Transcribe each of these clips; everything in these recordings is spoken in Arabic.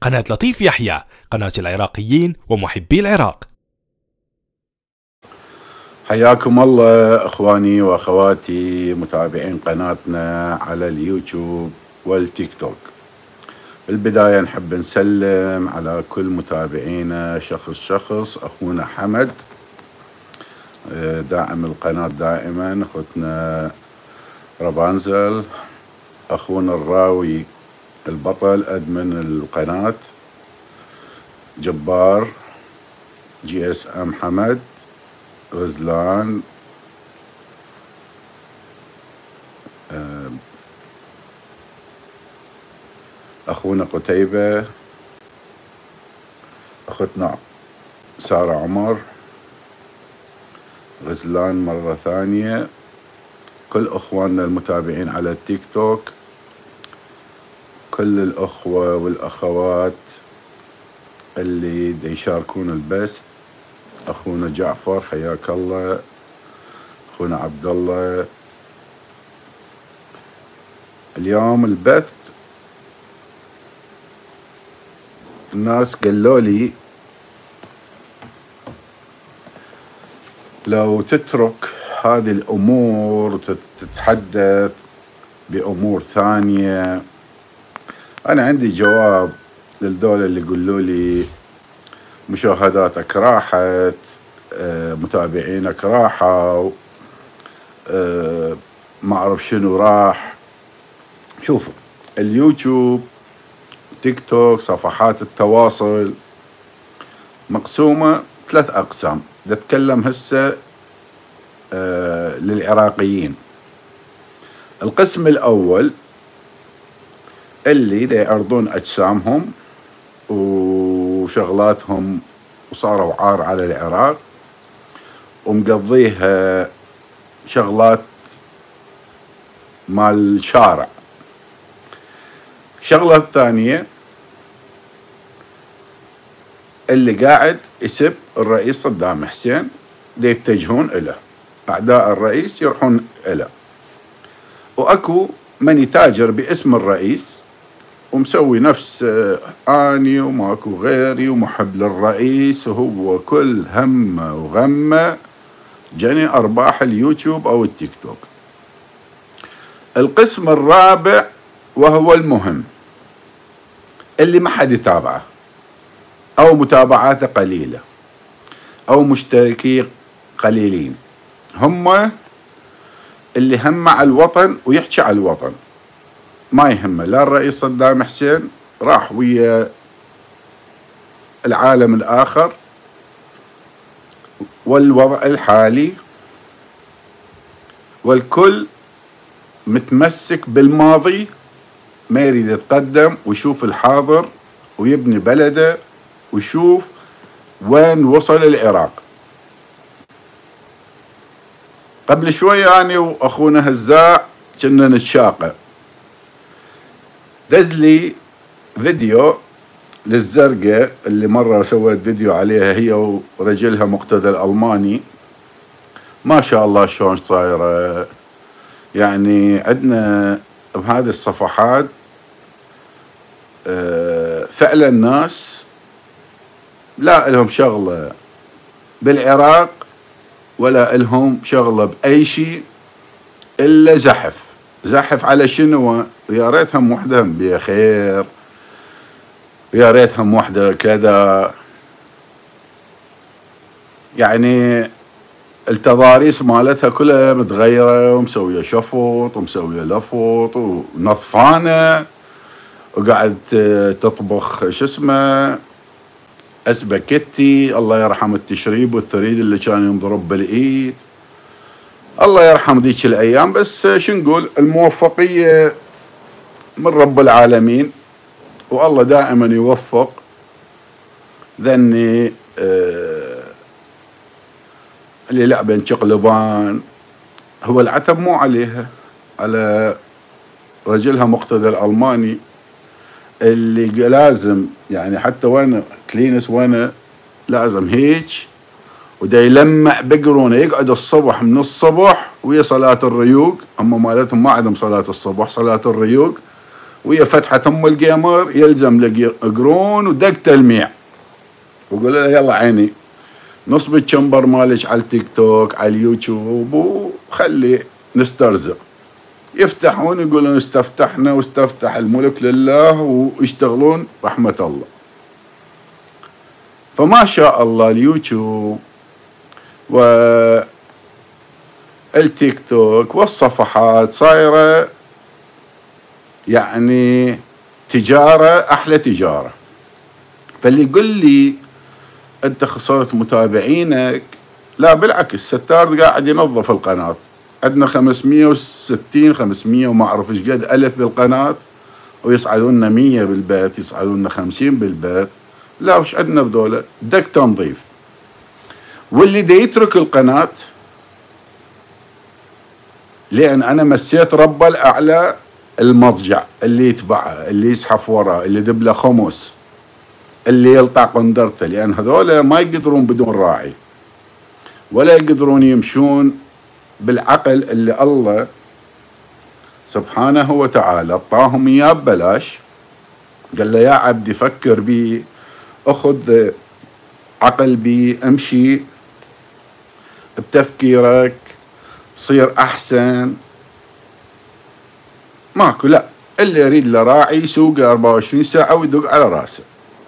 قناة لطيف يحيى، قناة العراقيين ومحبي العراق. حياكم الله اخواني واخواتي متابعين قناتنا على اليوتيوب والتيك توك. بالبداية نحب نسلم على كل متابعينا شخص. اخونا حمد داعم القناة دائما، اخوتنا رابنزل، اخونا الراوي البطل ادمن القناة، جبار، GSM حمد، غزلان، اخونا قتيبة، اختنا سارة عمر، غزلان مرة ثانية، كل اخواننا المتابعين على التيك توك، كل الاخوة والاخوات اللي يشاركون البث، اخونا جعفر حياك الله، اخونا عبد الله. اليوم البث الناس قالوا لي لو تترك هذه الامور وتتحدث بامور ثانية. انا عندي جواب للدولة اللي يقولوا لي مشاهداتك راحت، متابعينك راحوا، ما اعرف شنو راح. شوفوا، اليوتيوب، تيك توك، صفحات التواصل مقسومة 3 أقسام. نتكلم هسه للعراقيين. القسم الأول اللي يعرضون أجسامهم وشغلاتهم وصاروا عار على العراق ومقضيها شغلات مال الشارع. الشغلة الثانية اللي قاعد يسب الرئيس صدام حسين يتجهون إله، أعداء الرئيس يروحون إله، وأكو من يتاجر باسم الرئيس ومسوي نفس آني وماكو غيري ومحب للرئيس، وهو كل همه وغمه جني أرباح اليوتيوب أو التيك توك. القسم الرابع وهو المهم اللي ما حد يتابعه أو متابعاته قليلة أو مشتركي قليلين، هم اللي هم على الوطن ويحكي على الوطن، ما يهمه لا الرئيس صدام حسين راح ويا العالم الآخر والوضع الحالي، والكل متمسك بالماضي، ما يريد يتقدم ويشوف الحاضر ويبني بلده ويشوف وين وصل العراق. قبل شوية أنا وأخونا هزاع كنا نتشاقى، دز لي فيديو للزرقاء اللي مرة سويت فيديو عليها هي ورجلها مقتدى الألماني، ما شاء الله شلون صايرة. يعني عندنا بهذه الصفحات فعلا ناس لا لهم شغلة بالعراق ولا لهم شغلة بأي شيء إلا زحف على شنو؟ يا ريتهم وحدة بخير، يا ريتهم وحدة كذا. يعني التضاريس مالتها كلها متغيرة ومسوية شفط ومسوية لفط ونظفانة، وقاعد تطبخ شو اسمه اسباجيتي، الله يرحم التشريب والثريد اللي كان ينضرب بالايد، الله يرحم ذيك الايام. بس شو نقول، الموفقية من رب العالمين، والله دائما يوفق ذني اللي لعبن شقلبان. هو العتب مو عليها، على رجلها مقتدى الألماني اللي لازم يعني حتى وانا كلينس وانا لازم هيك ودا يلمع بقرونه، يقعد الصبح من الصبح ويا صلاة الريوق. هم مالتهم ما عندهم صلاة الصبح، صلاة الريوق ويا فتحة الجيمر يلزم له قرون ودق تلميع، وقول له يلا عيني نصب الشمبر مالك على التيك توك على اليوتيوب وخلي نسترزق. يفتحون يقولون استفتحنا واستفتح الملك لله ويشتغلون رحمة الله. فما شاء الله اليوتيوب والتيك توك والصفحات صايرة يعني تجارة، أحلى تجارة. فاللي يقول لي أنت خسرت متابعينك، لا بالعكس، ستار قاعد ينظف القناة، عندنا 560 500 وما أعرف إيش قد ألف بالقناة، ويصعدون 100 بالبث، يصعدون 50 بالبث. لا وش عندنا بدولة دك تنظيف. واللي دا يترك القناة لأن أنا مسيت رب الأعلى المضجع اللي يتبعه، اللي يزحف وراه، اللي دبله خمس، اللي يلطع قندرته، لأن هذول ما يقدرون بدون راعي ولا يقدرون يمشون بالعقل اللي الله سبحانه وتعالى اعطاهم اياه ببلاش. قال له يا عبدي فكر بي، اخذ عقل بي، امشي بتفكيرك، صير احسن. ماكو، لا، اللي يريد له راعي يسوقه 24 ساعة ويدق على راسه.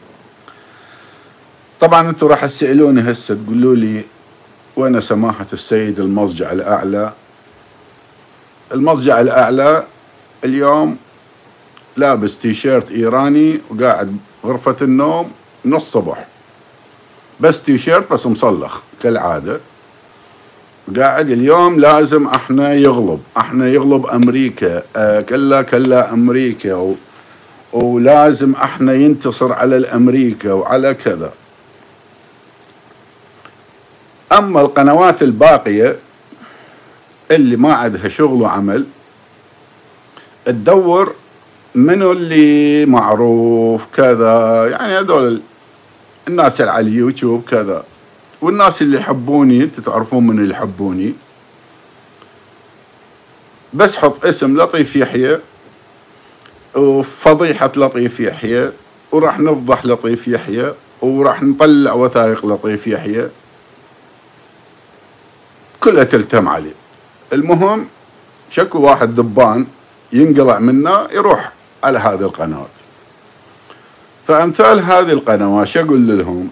طبعا انتم راح تسألوني هسه تقولوا لي وين سماحة السيد المضجع الأعلى؟ المضجع الأعلى اليوم لابس تيشيرت إيراني وقاعد غرفة النوم من الصبح، بس تيشيرت بس مصلخ كالعادة، قاعد اليوم لازم احنا يغلب أمريكا، كلا أمريكا، ولازم احنا ينتصر على الأمريكا وعلى كذا. أما القنوات الباقية اللي ما عندها شغل وعمل تدور منو اللي معروف كذا، يعني هذول الناس اللي على اليوتيوب كذا، والناس اللي يحبوني تعرفون من اللي يحبوني، بس حط اسم لطيف يحيى وفضيحة لطيف يحيى وراح نفضح لطيف يحيى وراح نطلع وثائق لطيف يحيى كلها تلتم عليه. المهم شكو واحد ذبان ينقلع منه يروح على هذه القنوات. فأمثال هذه القنوات شو أقول لهم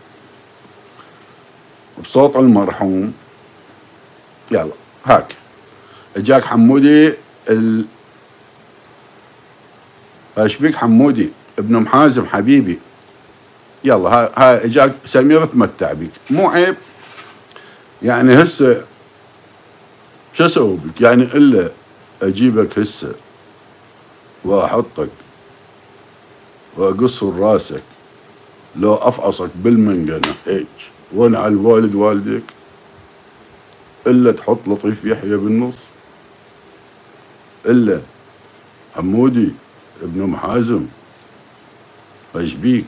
بصوت المرحوم؟ يلا هاك اجاك حمودي ايش بيك حمودي ابن محازم حبيبي، يلا ها اجاك سمير تمتع بك، مو عيب يعني هسه شو اسوي بك يعني الا اجيبك هسه واحطك واقص راسك لو افعصك بالمنقنه هيك وانا على الوالد والدك، الا تحط لطيف يحيى بالنص، الا حمودي ابن محازم ايش بيك؟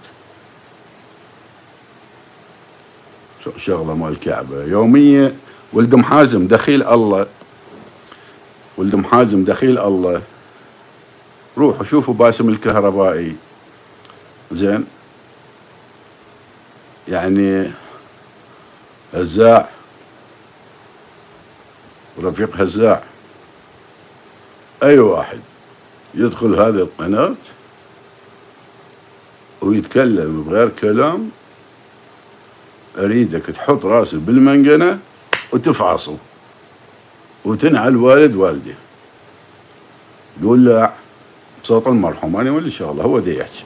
شغله مال الكعبه يوميه. ولد محازم دخيل الله، ولد محازم دخيل الله، روحوا شوفوا باسم الكهربائي، زين يعني هزاع ورفيق هزاع، اي واحد يدخل هذه القناة ويتكلم بغير كلام اريدك تحط راسه بالمنقنة وتفعصه وتنعل والد والدي، قول له بصوت المرحوم انا ولا شغله هو دي يحكي.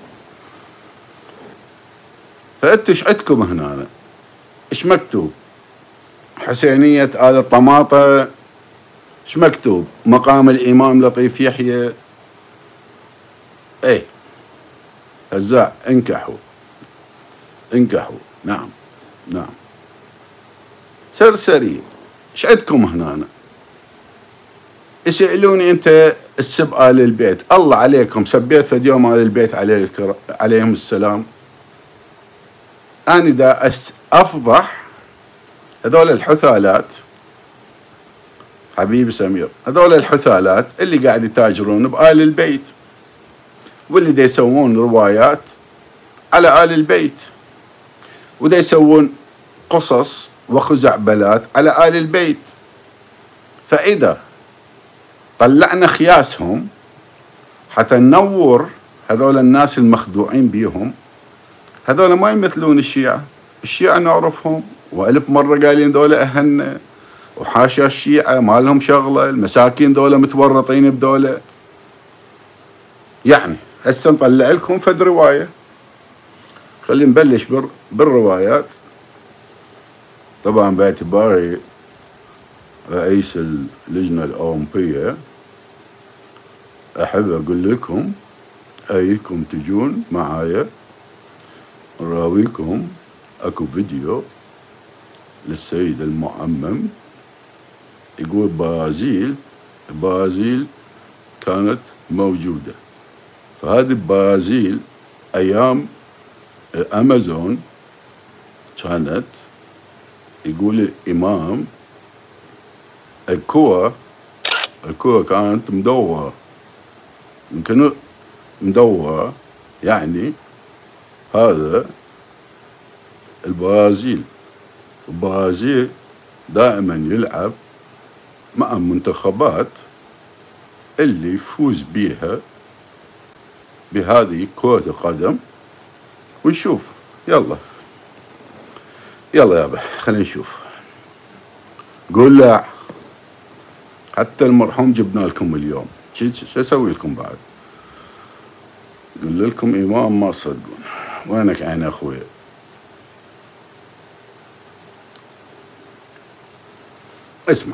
فانتوا ايش عندكم هنا؟ ايش مكتوب؟ حسينية آل الطماطة، ايش مكتوب؟ مقام الامام لطيف يحيى، ايه هزاع انكحوا نعم سرسري. ايش عندكم هنا؟ يسألوني انت تسب آل البيت، الله عليكم سبيت فد يوم آل البيت عليهم السلام؟ أنا دا أفضح هذول الحثالات حبيبي سمير، هذول الحثالات اللي قاعد يتاجرون بآل البيت، واللي دا يسوون روايات على آل البيت، ودا يسوون قصص وخزعبلات على آل البيت. فإذا طلعنا خياسهم حتى ننور هذول الناس المخدوعين بيهم، هذول ما يمثلون الشيعة. الشيعة نعرفهم، وألف مرة قايلين دولة أهلنا، وحاشا الشيعة ما لهم شغلة، المساكين دولة متورطين بدولة. يعني هسه نطلع لكم فد رواية. خلينا نبلش بالروايات. طبعا باعتباري رئيس اللجنة الأولمبية أحب أقول لكم أيكم تجون معايا نراويكم أكو فيديو للسيد المعمم يقول برازيل كانت موجودة. فهذه برازيل أيام أمازون كانت، يقول الإمام الكرة كانت مدورة، يمكن مدورة يعني هذا البرازيل دائما يلعب مع المنتخبات اللي يفوز بيها بهذه كرة القدم. ونشوف يلا يابا خلينا نشوف. قول لا حتى المرحوم جبنا لكم اليوم، شو اسوي لكم بعد؟ قل لكم امام ما تصدقون. وينك عين اخوي؟ اسمع.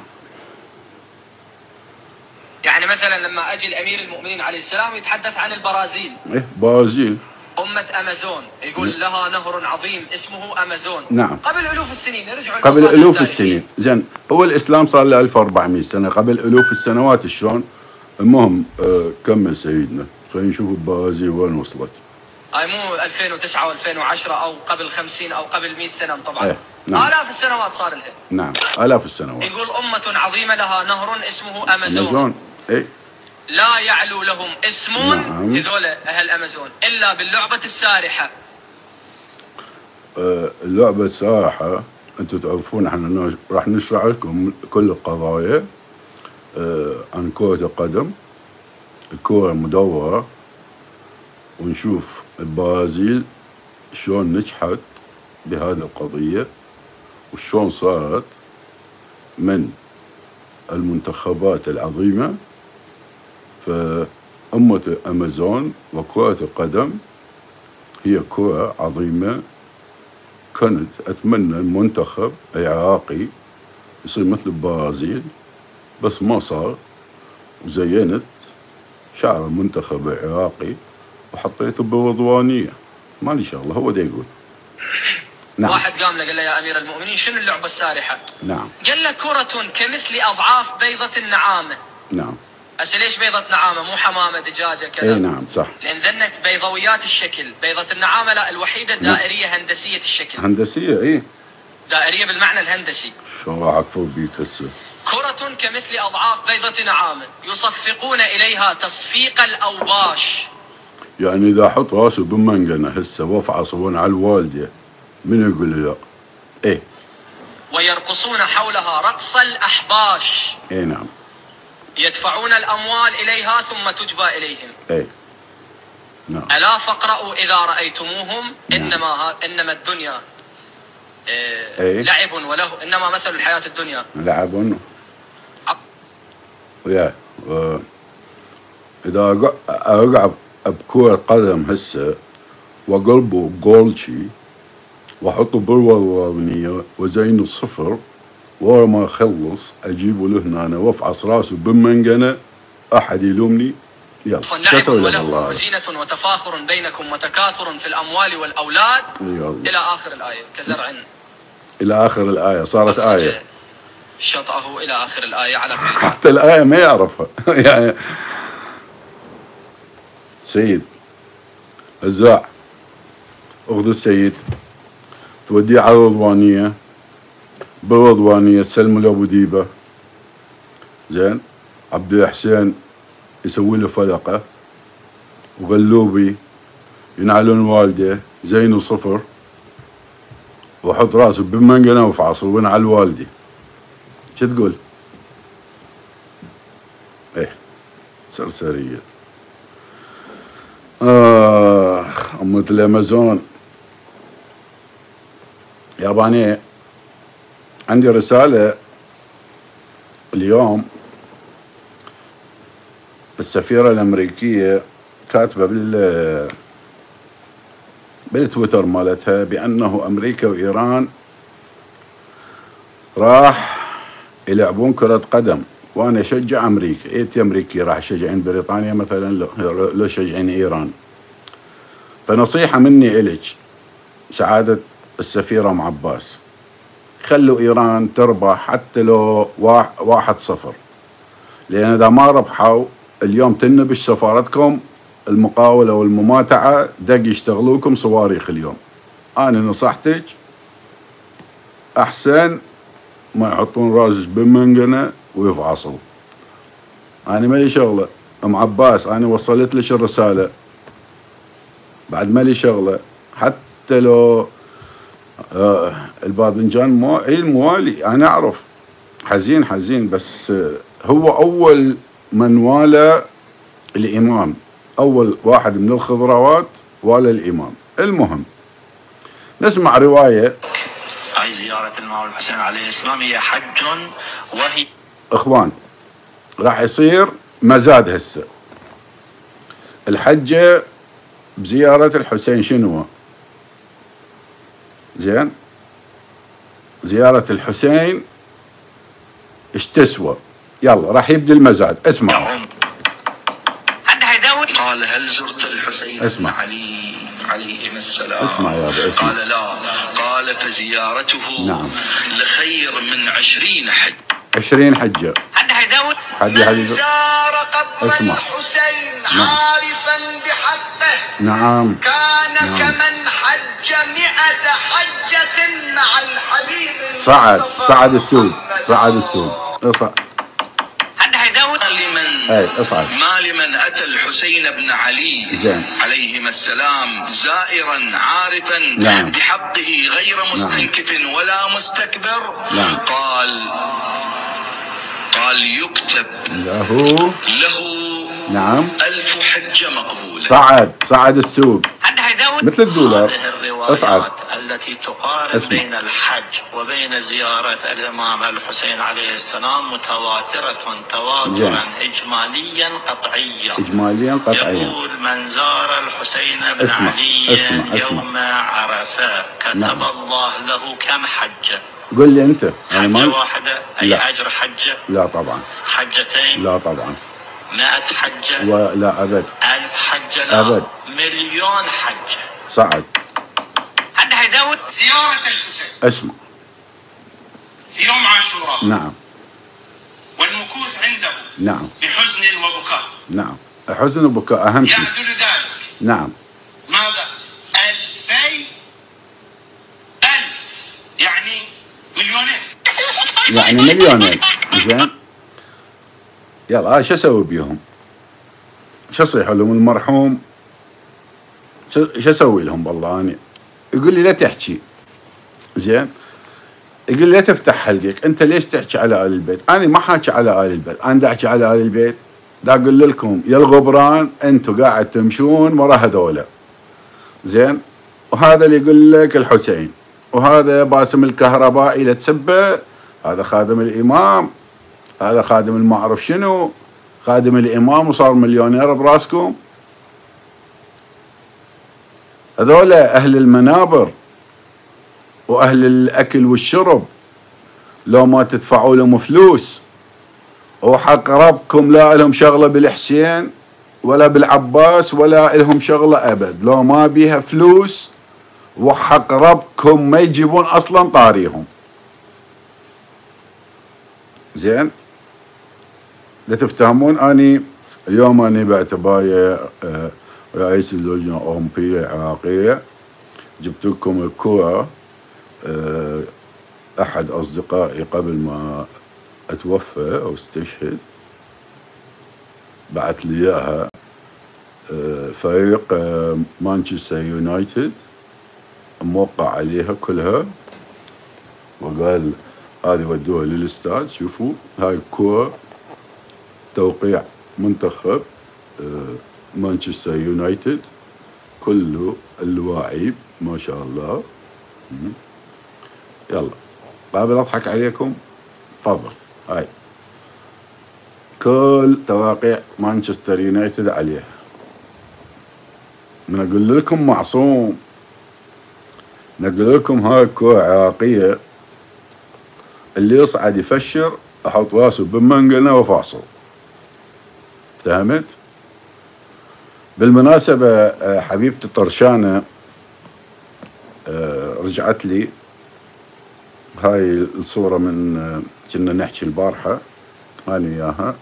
يعني مثلا لما اجي الامير المؤمنين عليه السلام يتحدث عن البرازيل، برازيل أمة أمازون، يقول لها نهر عظيم اسمه أمازون. نعم. قبل ألوف السنين، يرجعوا قبل ألوف السنين. زين، هو الإسلام صار له 1400 سنة، قبل ألوف السنوات شلون؟ المهم كمل سيدنا، خلينا نشوف البرازيل وين وصلت. هاي مو 2009 و2010 أو قبل 50 أو قبل 100 سنة طبعا. نعم. آلاف السنوات صار لها. نعم، آلاف السنوات. يقول أمة عظيمة لها نهر اسمه أمازون. إيه؟ لا يعلو لهم اسم، نعم. هذول أهل أمازون، إلا باللعبة السارحة. اللعبة السارحة أنتم تعرفون احنا راح نشرح لكم كل القضايا عن كرة القدم، الكرة المدورة، ونشوف البرازيل شلون نجحت بهذه القضية، وشلون صارت من المنتخبات العظيمة. فأمة الأمازون وكرة القدم هي كرة عظيمة. كنت أتمنى المنتخب العراقي يصير مثل البرازيل، بس ما صار، وزينت شعر المنتخب العراقي وحطيته بالرضوانية. ما لي شغلة، هو دا يقول. نعم. واحد قام له قال له يا أمير المؤمنين شنو اللعبة السارحة؟ نعم. قال له كرة كمثل أضعاف بيضة النعامة. نعم. هسه ليش بيضة نعامة مو حمامة دجاجة كذا؟ اي نعم صح. لأن ذنك بيضويات الشكل، بيضة النعامة لا، الوحيدة دائرية هندسية الشكل. هندسية اي. دائرية بالمعنى الهندسي. شو راح اكفر بيك هسه؟ كرة كمثل أضعاف بيضة نعامة يصفقون إليها تصفيق الأوباش. يعني إذا أحط راسه بمنقنة هسه وافعص وين على الوالدة، من يقول لي لا؟ إيه. ويرقصون حولها رقص الأحباش. إيه نعم. يدفعون الأموال إليها ثم تجبى إليهم. إيه. نعم. ألا فاقرأوا إذا رأيتموهم. نعم. إنما الدنيا إيه؟ لعب وله، إنما مثل الحياة الدنيا لعب ويا إذا أرجع بكرة قدم هسه وقلبه جولشي وأحطه بالورانية وزينه صفر، ورا ما أخلص أجيبه لهنا أنا وأفعص راسه بمنقنة، أحد يلومني؟ يلا. لعب وله وزينة وتفاخر بينكم وتكاثر في الأموال والأولاد. يلا. إلى آخر الآية. كزرع. إلى آخر الآية صارت آية. شطأه إلى آخر الآية على كل حتى الآية ما يعرفها. يعني سيد هزاع أخذ السيد توديه على الرضوانية، بالرضوانية سلموا لأبو ديبة. زين، عبد الحسين يسوي له فلقة وغلوبي ينعلون والده زين وصفر، وحط راسه بمنقنة وفعصه وينعل والدي. شو تقول؟ ايه سرسرية. أمة الأمازون يابانية. عندي رسالة اليوم، السفيرة الأمريكية كاتبة بالتويتر مالتها بأنه أمريكا وإيران راح يلعبون كرة قدم، وأنا أشجع أمريكا. إيتي أمريكي راح يشجعين بريطانيا مثلا لو شجعين إيران. فنصيحة مني إلك سعادة السفيرة أم عباس، خلوا إيران تربح حتى لو 1-0، لأن إذا ما ربحوا اليوم تنبش سفارتكم المقاولة والمماتعة دق يشتغلوكم صواريخ اليوم. أنا نصحتك أحسن ما يحطون راسك بمنقنة ويفعصوا. أنا مالي شغلة أم عباس، أنا وصلت لك الرسالة بعد مالي شغلة. حتى لو الباذنجان الموالي أنا أعرف حزين، بس هو أول من والى الإمام، أول واحد من الخضروات والى الإمام. المهم نسمع رواية. هاي زيارة الإمام الحسين عليه السلام هي حج، وهي إخوان راح يصير مزاد هسه الحجة بزيارة الحسين. شنو زين زيارة الحسين ايش تسوى؟ يلا راح يبدي المزاد. اسمع. قال هل زرت الحسين بن علي عليهما السلام؟ اسمع يا ابو اسمع. قال لا. قال فزيارته نعم لخير من 20 حج. 20 حجة. من زار قبر اسمع. الحسين عارفا بحقه نعم كان كمن حج 100 حجة مع الحبيب. صعد السود اصعد. اصعد. ما لمن أتى الحسين بن علي عليهما السلام زائرا عارفا بحقه غير مستنكف ولا مستكبر. قال يكتب له نعم 1000 حجة مقبولة. صعد السوق مثل الدولار. اصعد. التي تقارن بين الحج وبين زيارة الإمام الحسين عليه السلام متواترة تواترا إجماليا قطعيا. يقول من زار الحسين بن علي يوم عرفة كتب الله له كم حجة؟ قل لي أنت. حجة واحدة أي أجر حجة؟ لا طبعا. حجتين؟ لا طبعا. 100 حجة؟ لا أبد. 1000 حجة؟ لا أبد. 1,000,000 حجة. صعد. زيارة الحسين اسمع في يوم عاشوراء. نعم. والمكوث عنده. نعم. بحزن وبكاء. نعم. حزن وبكاء أهم شيء. يعدل ذلك. نعم. ماذا؟ 2000 يعني مليونين. زين يلا شو اسوي بيهم؟ شو اصيح لهم المرحوم؟ شو اسوي لهم بالله؟ اني يقول لي لا تحكي. زين يقول لي لا تفتح حلقك، انت ليش تحكي على ال البيت؟ انا ما حاكي على ال البيت، انا دا احكي على ال البيت. دا اقول لكم يا الغبران انتم قاعد تمشون ورا هذولا. زين وهذا اللي يقول لك الحسين، وهذا باسم الكهربائي لا تسبه، هذا خادم الامام، هذا خادم ما اعرف شنو، خادم الامام وصار مليونير براسكم. هذولا أهل المنابر وأهل الأكل والشرب، لو ما تدفعوا لهم فلوس وحق ربكم لا لهم شغلة بالحسين ولا بالعباس ولا لهم شغلة أبد، لو ما بيها فلوس وحق ربكم ما يجيبون أصلا طاريهم. زين لتفتهمون. أني اليوم أني باعتباري رئيس اللجنة الأولمبية العراقية جبت لكم الكرة. أحد أصدقائي قبل ما أتوفى أو استشهد بعت لي إياها فريق مانشستر يونايتد موقع عليها كلها، وقال هذه ودوها للاستاد. شوفوا هاي الكرة توقيع منتخب مانشستر يونايتد، كله اللواعيب ما شاء الله. يلا قابل اضحك عليكم، تفضل. هاي كل تواقيع مانشستر يونايتد عليها. من اقول لكم معصوم، نقول لكم هاي الكرة عراقية، اللي يصعد يفشر احط راسه بمنقنة وفاصل. فهمت؟ بالمناسبة حبيبتي طرشانة رجعت لي هاي الصورة من كنا نحكي البارحة أنا وياها.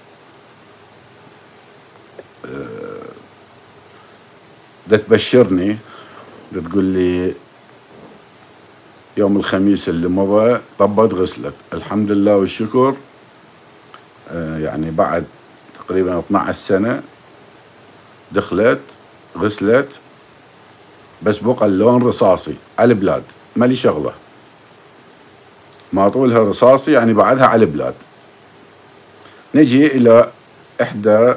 دا تبشرني، دا تقول لي يوم الخميس اللي مضى طبت غسلت، الحمد لله والشكر. يعني بعد تقريبا 12 سنة دخلت غسلت، بس بقى اللون رصاصي على البلاد، مالي شغلة، ما طولها رصاصي يعني بعدها على البلاد. نجي إلى إحدى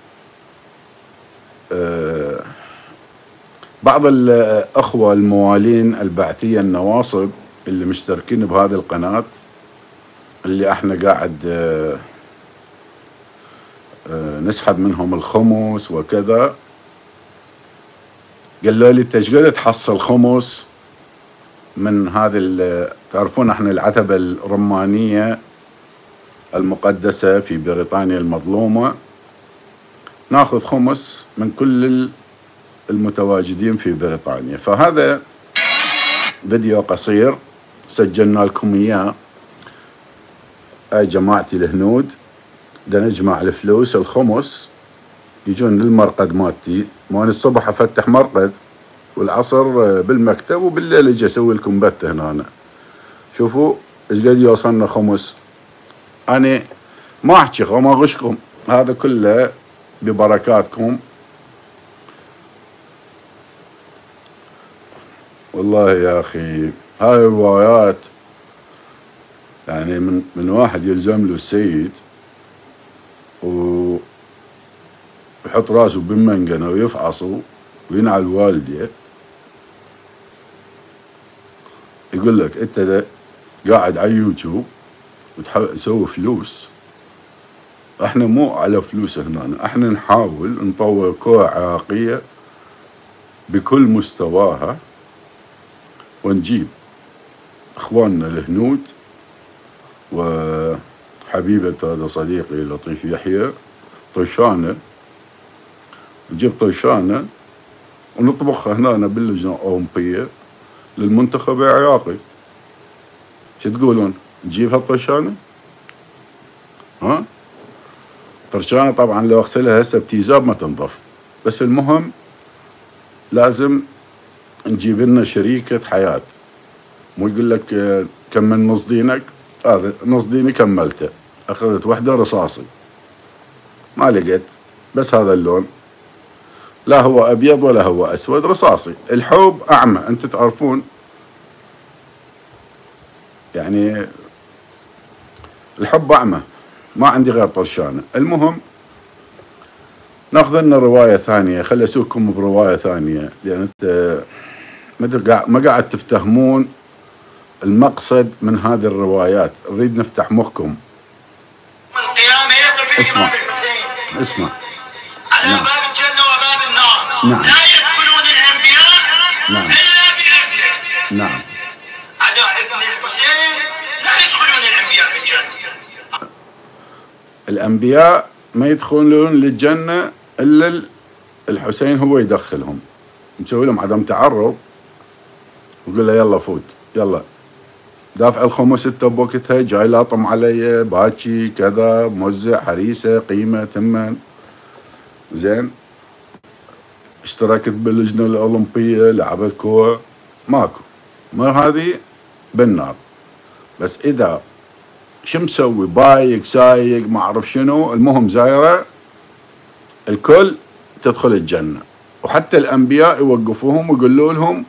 بعض الأخوة الموالين البعثية النواصب اللي مشتركين بهذه القناة، اللي احنا قاعد نسحب منهم الخمس وكذا، قالوا لي انت ايش قد تحصل خمس من هذه تعرفون احنا العتبة الرمانية المقدسة في بريطانيا المظلومة، ناخذ خمس من كل المتواجدين في بريطانيا. فهذا فيديو قصير سجلنا لكم اياه. اي جماعتي الهنود بدنا نجمع الفلوس الخمس يجون للمرقد مالتي، ما انا الصبح افتح مرقد والعصر بالمكتب وبالليل اجي اسوي لكم بث هنا. شوفوا ايش قد يوصلنا خمس. انا ما احكي ما اغشكم، هذا كله ببركاتكم. والله يا اخي هاي الروايات يعني من واحد يلزم له السيد ويحط راسه بالمنقنة ويفعصه وينعل والده، يقول لك انت قاعد على يوتيوب وتسوي فلوس. احنا مو على فلوس هنا، احنا نحاول نطور كرة عراقية بكل مستواها، ونجيب اخواننا الهنود وحبيبة هذا صديقي لطيف يحيى طيشانة، نجيب طيشانة ونطبخها هنا باللجنة الأولمبية للمنتخب العراقي. شو تقولون؟ نجيب هالطيشانة؟ ها؟ طرشانة طبعا لو اغسلها هسه بتيزاب ما تنضف، بس المهم لازم نجيب لنا شريكة حياة. مو يقول لك كمل نص دينك، هذا نص ديني كملته، اخذت وحدة رصاصي ما لقيت، بس هذا اللون لا هو ابيض ولا هو اسود، رصاصي. الحب اعمى، انت تعرفون يعني الحب اعمى، ما عندي غير طرشانة. المهم ناخذ لنا رواية ثانية، خلي اسوقكم برواية ثانية، لان انت ما قاعد تفتهمون المقصد من هذه الروايات. نريد نفتح مخكم. القيامة يقف اسمع اسمع على نعم. باب الجنة وباب النار نعم. لا يدخلون الأنبياء نعم. إلا بإذنه. نعم. على ابن الحسين لا يدخلون الأنبياء بالجنة. الأنبياء ما يدخلون للجنة إلا الحسين هو يدخلهم، نسوي لهم عدم تعرض وقول له يلا فوت، يلا دافع الخمس انت بوقتها، جاي لاطم علي باكي كذا، موزع حريسه قيمه ثمن زين، اشتركت باللجنه الاولمبيه، لعبت كوره، ماكو، ما هذه بالنار. بس اذا شو مسوي بايق سايق ما اعرف شنو، المهم زايره الكل تدخل الجنة. وحتى الأنبياء يوقفوهم ويقولوا لهم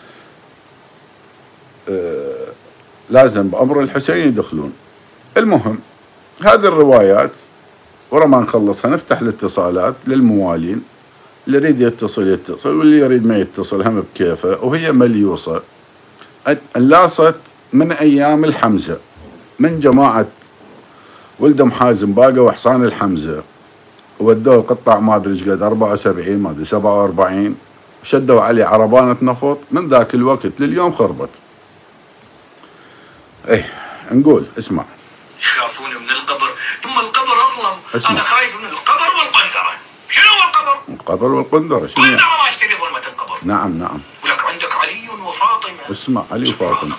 لازم بأمر الحسين يدخلون. المهم هذه الروايات ورا ما نخلصها نفتح الاتصالات للموالين، اللي يريد يتصل يتصل واللي يريد ما يتصل هم بكيفه. وهي مليوصة انلاصت من أيام الحمزة، من جماعة ولدهم حازم باقة وحصان الحمزة، ودوه القطاع ما ادري ايش قد 74 ما ادري 47، وشدوا عليه عربانة نفط. من ذاك الوقت لليوم خربت. ايه نقول اسمع. يخافون من القبر، ثم القبر اظلم. انا خايف من القبر والقنطرة. شنو هو القبر؟ القبر والقنطرة شنو؟ قنطرة ما اشتري ظلمة القبر. نعم نعم. ولك عندك علي وفاطمة. اسمع علي وفاطمة.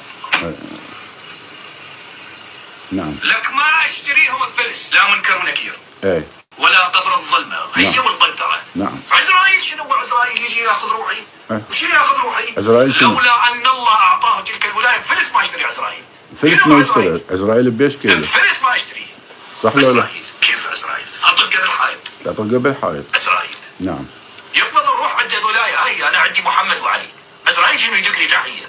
نعم. لك ما اشتريهم الفلس، لا منكر ونكير. ايه. ولا قبر الظلمة، هي نعم. والقنطرة. نعم. عزرائيل شنو هو عزرائيل يجي ياخذ روحي؟ وشنو ياخذ روحي؟ عزرائيل شنو؟ لولا ان الله اعطاه تلك الولاية فلس ما اشتري عزرائيل. فلس ما يشتري عزرائيل بيش كيلو. الفلس ما اشتري. صح ولا لا؟ كيف عزرائيل؟ اطقه بالحائط. اطقه بالحائط. عزرائيل. نعم. يقبض الروح عنده ولاية. هاي انا عندي محمد وعلي. عزرائيل شنو يدق لي تحية؟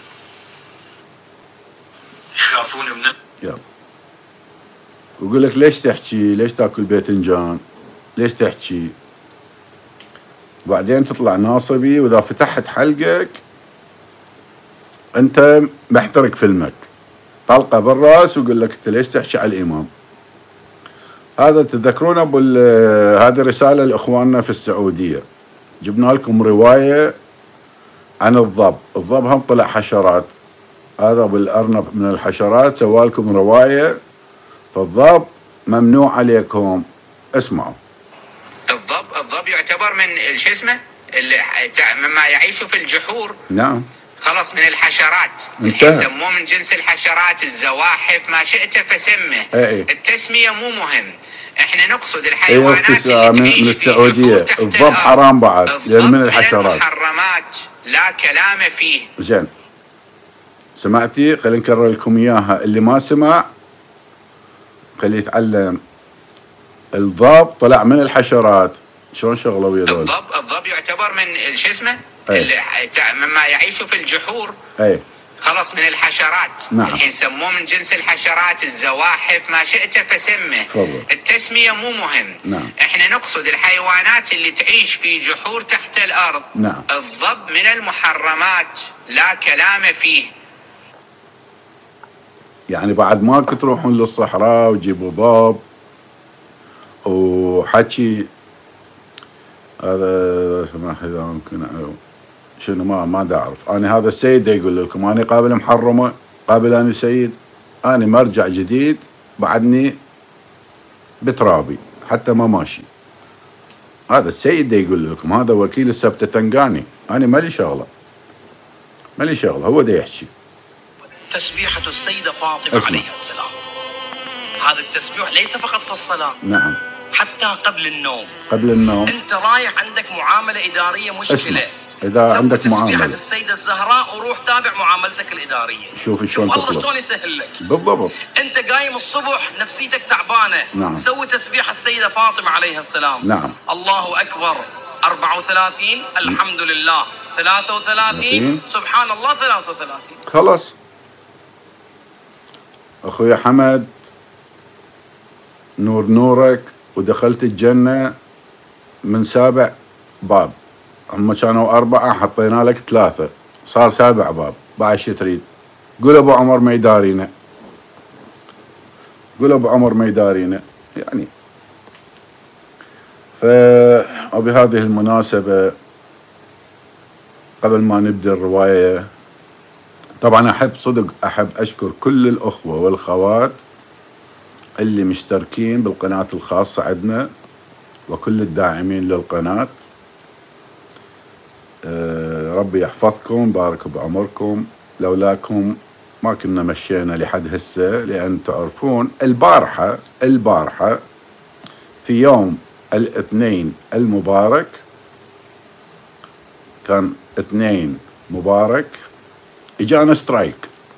يخافون من يلا. ويقول لك ليش تحكي؟ ليش تاكل باذنجان؟ ليش تحكي؟ وبعدين تطلع ناصبي، واذا فتحت حلقك انت محترق فيلمك، طلقه بالراس ويقول لك انت ليش تحكي على الامام. هذا تذكرون هذه رساله لاخواننا في السعوديه. جبنا لكم روايه عن الضب. الضب هم طلع حشرات، هذا بالارنب من الحشرات. سوالكم روايه فالضب ممنوع عليكم. اسمعوا. الضب يعتبر من شو اسمه مما يعيش في الجحور. نعم. خلص من الحشرات. يسموه من جنس الحشرات، الزواحف، ما شئت فسمه. ايه. التسمية مو مهم، احنا نقصد الحيوانات اللي تعيش من السعودية. الضب حرام بعد لأن من الحشرات. من المحرمات لا كلام فيه. زين سمعتي؟ خلينا نكرر لكم اياها، اللي ما سمع خليه يتعلم. الضب طلع من الحشرات. شلون شغله ويا ذول؟ الضب يعتبر من شو اسمه مما يعيش في الجحور. اي. خلص من الحشرات. نعم. الحين سموه من جنس الحشرات، الزواحف، ما شئت فسمه. فضل. التسمية مو مهم. نعم. احنا نقصد الحيوانات اللي تعيش في جحور تحت الارض. نعم. الضب من المحرمات لا كلام فيه. يعني بعد ماكو تروحون للصحراء وتجيبوا ضب وحكي. هذا سمح اذا ممكن شنو ما دا اعرف. انا هذا السيد يقول لكم انا قابل محرمه، قابل انا سيد، انا مرجع جديد بعدني بترابي حتى ما ماشي. هذا السيد يقول لكم، هذا وكيل السبت تنقاني، انا مالي شغله هو دا يحكي. تسبيحة السيدة فاطمة عليه السلام. هذا التسبيح ليس فقط في الصلاة. نعم. حتى قبل النوم. انت رايح عندك معاملة إدارية مشكلة. اسمع. إذا عندك معاملة تسبيحة السيدة الزهراء وروح تابع معاملتك الإدارية. شوف شلون تخلص. الله شلون يسهل لك. بالضبط. أنت قايم الصبح نفسيتك تعبانة. نعم. سوي تسبيحة السيدة فاطمة عليها السلام. نعم. الله أكبر 34، الحمد لله 33، سبحان الله 33. خلاص. أخوي حمد نورك ودخلت الجنة من 7 باب. هم كانوا 4 حطينا لك 3 صار 7 باب. بعد شي تريد؟ قول ابو عمر ما يدارينا، يعني. وبهذه المناسبة قبل ما نبدأ الرواية، طبعا أحب أشكر كل الأخوة والخوات اللي مشتركين بالقناة الخاصة عندنا وكل الداعمين للقناة. ربي يحفظكم، بارك بعمركم. لولاكم ما كنا مشينا لحد هسه، لأن تعرفون البارحة في يوم الاثنين المبارك، كان 2 مبارك، اجانا سترايك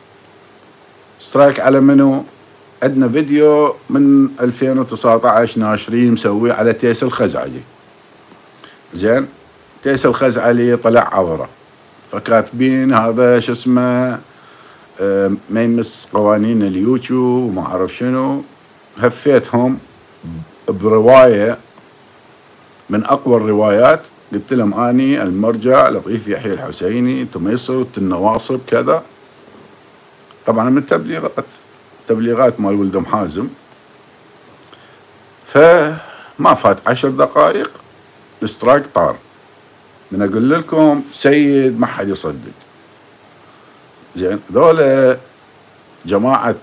على منو؟ عندنا فيديو من 2019 ناشرين مسويه على تيس الخزعجي. زين. تيس الخزعلي طلع عوره، فكاتبين هذا شو اسمه ما يمس قوانين اليوتيوب وما اعرف شنو. هفيتهم بروايه من اقوى الروايات، قلت لهم اني المرجع لطيف يحيى الحسيني، تميصر النواصب كذا، طبعا من التبليغات مال ولدهم حازم. فما فات 10 دقائق الاسترايك طار. من اقول لكم سيد ما حد يصدق. زين. ذولا جماعة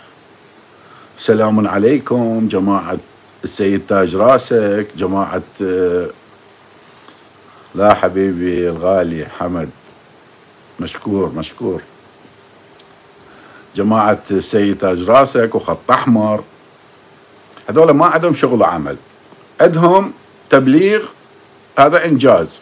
سلام عليكم، جماعة السيد تاج راسك، جماعة لا حبيبي الغالي حمد، مشكور، جماعة السيد تاج راسك وخط أحمر، هذول ما عندهم شغل عمل، عندهم تبليغ، هذا إنجاز.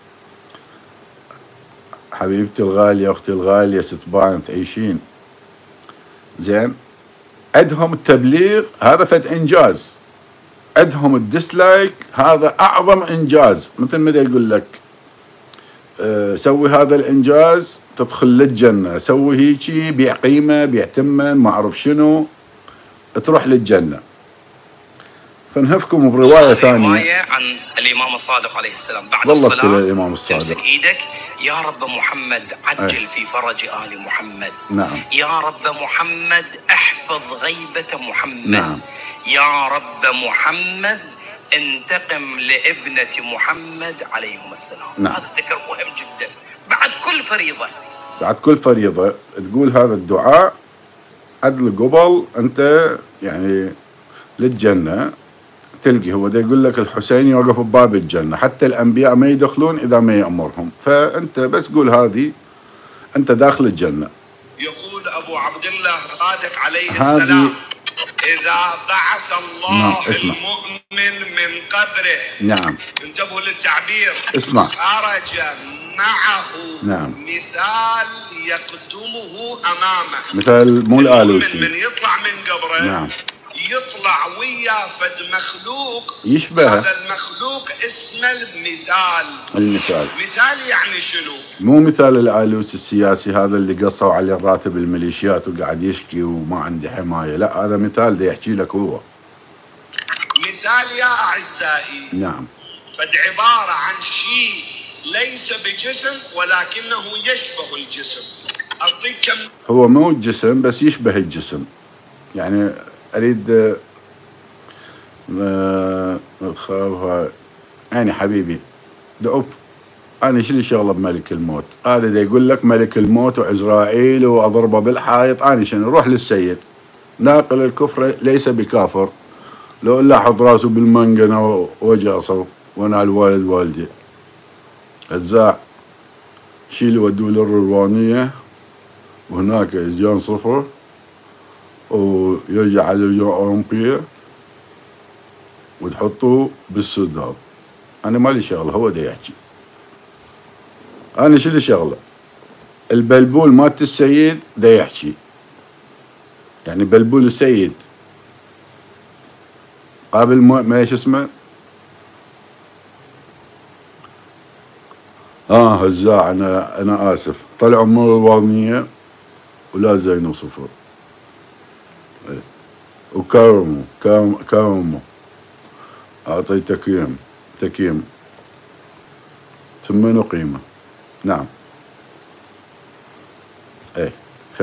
حبيبتي الغالية، أختي الغالية، ستبان تعيشين. زين. عندهم التبليغ، هذا فد إنجاز. عندهم الديسلايك، هذا أعظم إنجاز. مثل ما يقول لك سوي هذا الإنجاز تدخل للجنة، سوي هيجي بيع قيمة، بيع تمن، ما أعرف شنو، تروح للجنة. فنهفكم برواية ثانية، رواية عن الإمام الصادق عليه السلام بعد والله الصلاة الإمام الصادق، تمسك إيدك: يا رب محمد عجل في فرج آل محمد. نعم. يا رب محمد احفظ غيبة محمد. نعم. يا رب محمد انتقم لابنة محمد عليهم السلام. نعم. هذا الذكر مهم جدا بعد كل فريضة تقول هذا الدعاء عدل قبل أنت يعني للجنة. تلقي هو دا يقول لك الحسين يوقف بباب الجنة، حتى الأنبياء ما يدخلون إذا ما يأمرهم، فأنت بس قول هذه أنت داخل الجنة. يقول أبو عبد الله الصادق عليه السلام: إذا بعث الله المؤمن من قبره، نعم، انتبهوا للتعبير، اسمع، خرج معه، نعم، مثال يقدمه أمامه، مثال مو الآلوسي، من يطلع من قبره، نعم، يطلع ويا فد مخلوق يشبه، هذا المخلوق اسمه المثال. مثال يعني شنو؟ مو مثال الآلوسي السياسي هذا اللي قصوا عليه راتب الميليشيات وقاعد يشكي وما عندي حماية، لا، هذا مثال دا يحكي لك هو مثال يا أعزائي. نعم. فد عبارة عن شيء ليس بجسم ولكنه يشبه الجسم. أعطيك كم، هو مو الجسم بس يشبه الجسم. يعني أريد يعني حبيبي دعوف، أنا شو لي شغلة بملك الموت؟ هذا دا يقول لك ملك الموت وعزرائيل وأضربه بالحائط، أنا شنو؟ روح للسيد. ناقل الكفر ليس بكافر، لو إلا حط راسه بالمنقنة وجعصه وأنا الوالد والدي أجزاء شيلوا ودوه للروانية وهناك إزيان صفر ويرجع على اليوم أولمبية وتحطوه بالسداد. أنا مالي شغلة، هو دا يحكي، أنا شو لي شغلة؟ البلبول مالت السيد دا يحكي، يعني بلبول السيد قابل ما ايش اسمه؟ هزاع، أنا آسف، طلعوا من الوانية ولا زينوا صفر. وكارمو أعطي تكييم ثمنه قيمة. نعم. ف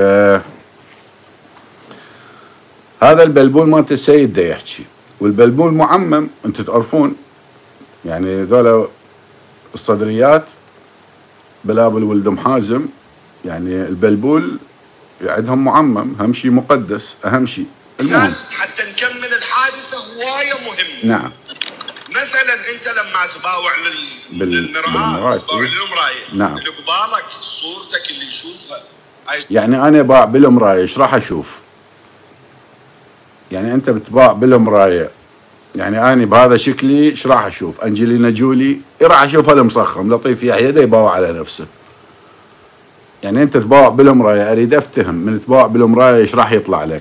هذا البلبول مالت السيد دا يحكي، والبلبول معمم، انتم تعرفون يعني ذولا الصدريات بلابل ولدهم حازم، يعني البلبول عندهم معمم، اهم شيء مقدس، اهم شيء. المهم حتى نكمل الحادثة هواية مهمة. نعم. مثلا انت لما تباوع للمرآة، تباوع للمراية، نعم، اللي قبالك صورتك اللي يشوفها، يعني انا باع بالمراية ايش راح اشوف؟ يعني انت بتباع بالمراية، يعني انا بهذا شكلي ايش راح اشوف؟ انجلينا جولي راح اشوف هذا مصخم لطيف يحيى دا يباوع على نفسه. يعني انت تباوع بالمراية، اريد افتهم من تباوع بالمراية ايش راح يطلع لك؟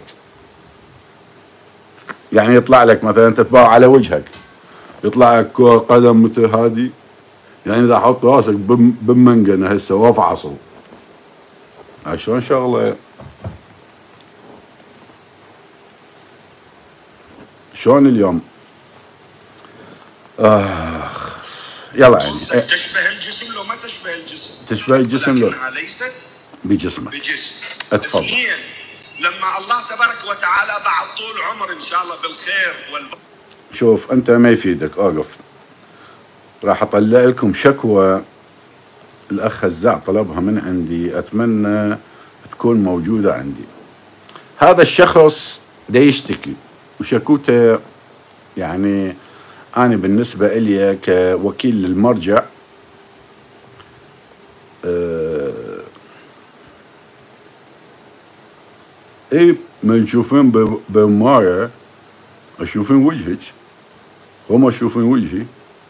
يعني يطلع لك مثلا انت تباوع على وجهك، يطلع لك كرة قدم مثل هذه يعني اذا حط راسك بمنقنه هسه وافعصه شلون شغله؟ شلون اليوم؟ يلا يعني تشبه الجسم لو ما تشبه الجسم؟ تشبه الجسم لو لكنها ليست بجسمك. بجسم. اتفضل. لما الله تبارك وتعالى بعد طول عمر ان شاء الله بالخير شوف انت ما يفيدك، اوقف. راح اطلع لكم شكوى الاخ هزاع طلبها من عندي، اتمنى تكون موجوده عندي. هذا الشخص دا يشتكي وشكوته، يعني انا بالنسبه الي كوكيل للمرجع ايه ما نشوفين بمايه اشوفين وجهك، هم اشوفين وجهي.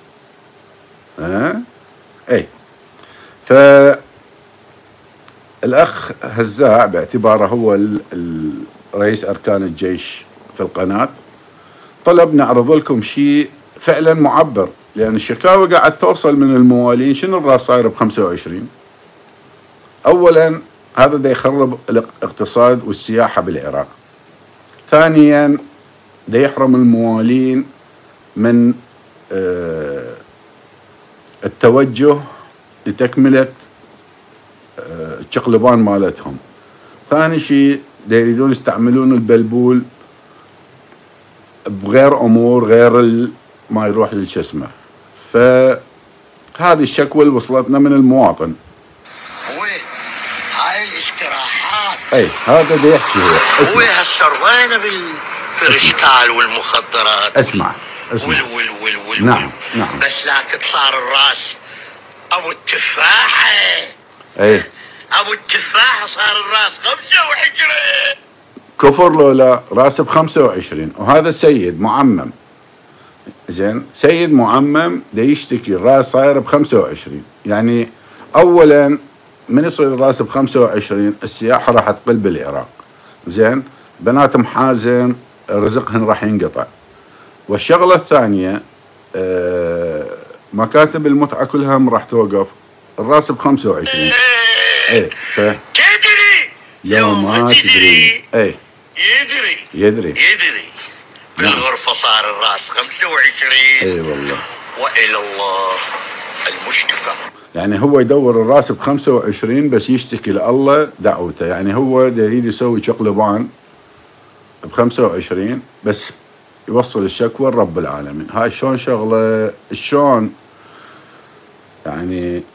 ايه فالاخ هزاع باعتباره هو رئيس اركان الجيش في القناه طلب نعرض لكم شيء فعلا معبر، لان الشكاوى قاعد توصل من الموالين. شنو الراس صاير ب25؟ اولا هذا دا يخرب الاقتصاد والسياحه بالعراق. ثانيا دا يحرم الموالين من التوجه لتكمله الشقلبان مالتهم. ثاني شيء دا يريدون يستعملون البلبول بغير امور غير ما يروح للش اسمه. فهذه الشكوى اللي وصلتنا من المواطن. هاي الاستراحات هذا دا يحكي هو. هو هالسربانه بالاشكال والمخدرات. اسمع نعم بس لكن صار الراس ابو التفاحه. ابو التفاحه صار الراس 25. كفر لو لا؟ راس ب25 وهذا سيد معمم. زين سيد معمم دا يشتكي الراس صاير ب25. يعني اولا من يصير الراس ب25 السياحه راح تقل بالعراق. زين بنات محازم رزقهن راح ينقطع. والشغله الثانيه مكاتب المتعه كلها راح توقف. الراس ب25. تدري لو ما تدري. يدري بالغرفه صار الراس 25. والله والى الله المشتكى. يعني هو يدور الراس ب25 بس يشتكي لله دعوته. يعني هو يريد يسوي شقلبان ب25 بس يوصل الشكوى لرب العالمين. هاي شلون شغله؟ شلون يعني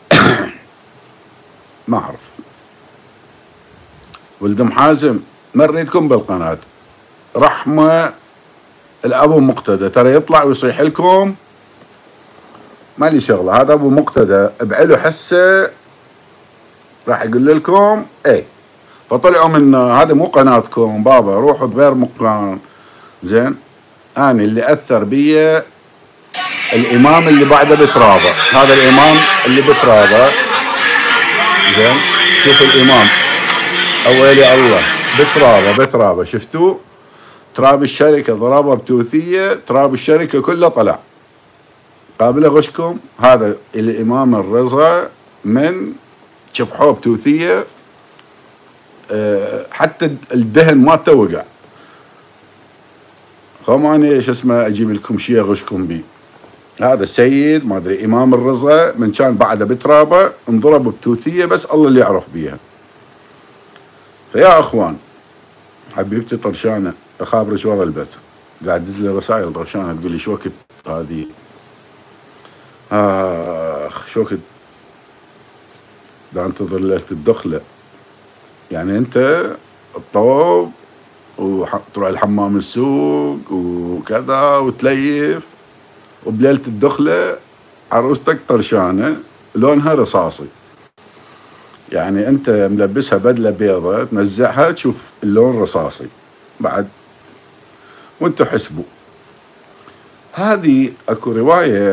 ما اعرف. ولد محازم ما نريدكم بالقناه، رحمه الابو مقتدى ترى يطلع ويصيح لكم مالي شغله. هذا ابو مقتدى بعلو حسه راح يقول لكم فطلعوا من هذا مو قناتكم بابا، روحوا بغير مكان. زين انا اللي اثر بي الامام اللي بعده بترابه. هذا الامام اللي بترابه. زين شوف الامام اويلي الله بترابه شفتوه؟ تراب الشركه ضربه بتوثيه، تراب الشركه كله طلع. قابل غشكم هذا الامام الرضا من شبحوه بتوثيه حتى الدهن ما توقع. خماني شو اسمه اجيب لكم شيء غشكم بيه. هذا السيد ما ادري امام الرضا من كان بعده بترابه انضرب بتوثيه بس الله اللي يعرف بيها. فيا اخوان حبيبتي طرشانه اخابرك ورا البث قاعد تدز لي رسائل طرشانه تقول لي شو وقت هذه شو وقت دا انتظر ليله الدخله. يعني انت الطوب وتروح الحمام السوق وكذا وتليف وبليله الدخله عروستك طرشانه لونها رصاصي. يعني انت ملبسها بدله بيضة تنزعها تشوف اللون رصاصي بعد وانتوا حسبوا. هذه اكو روايه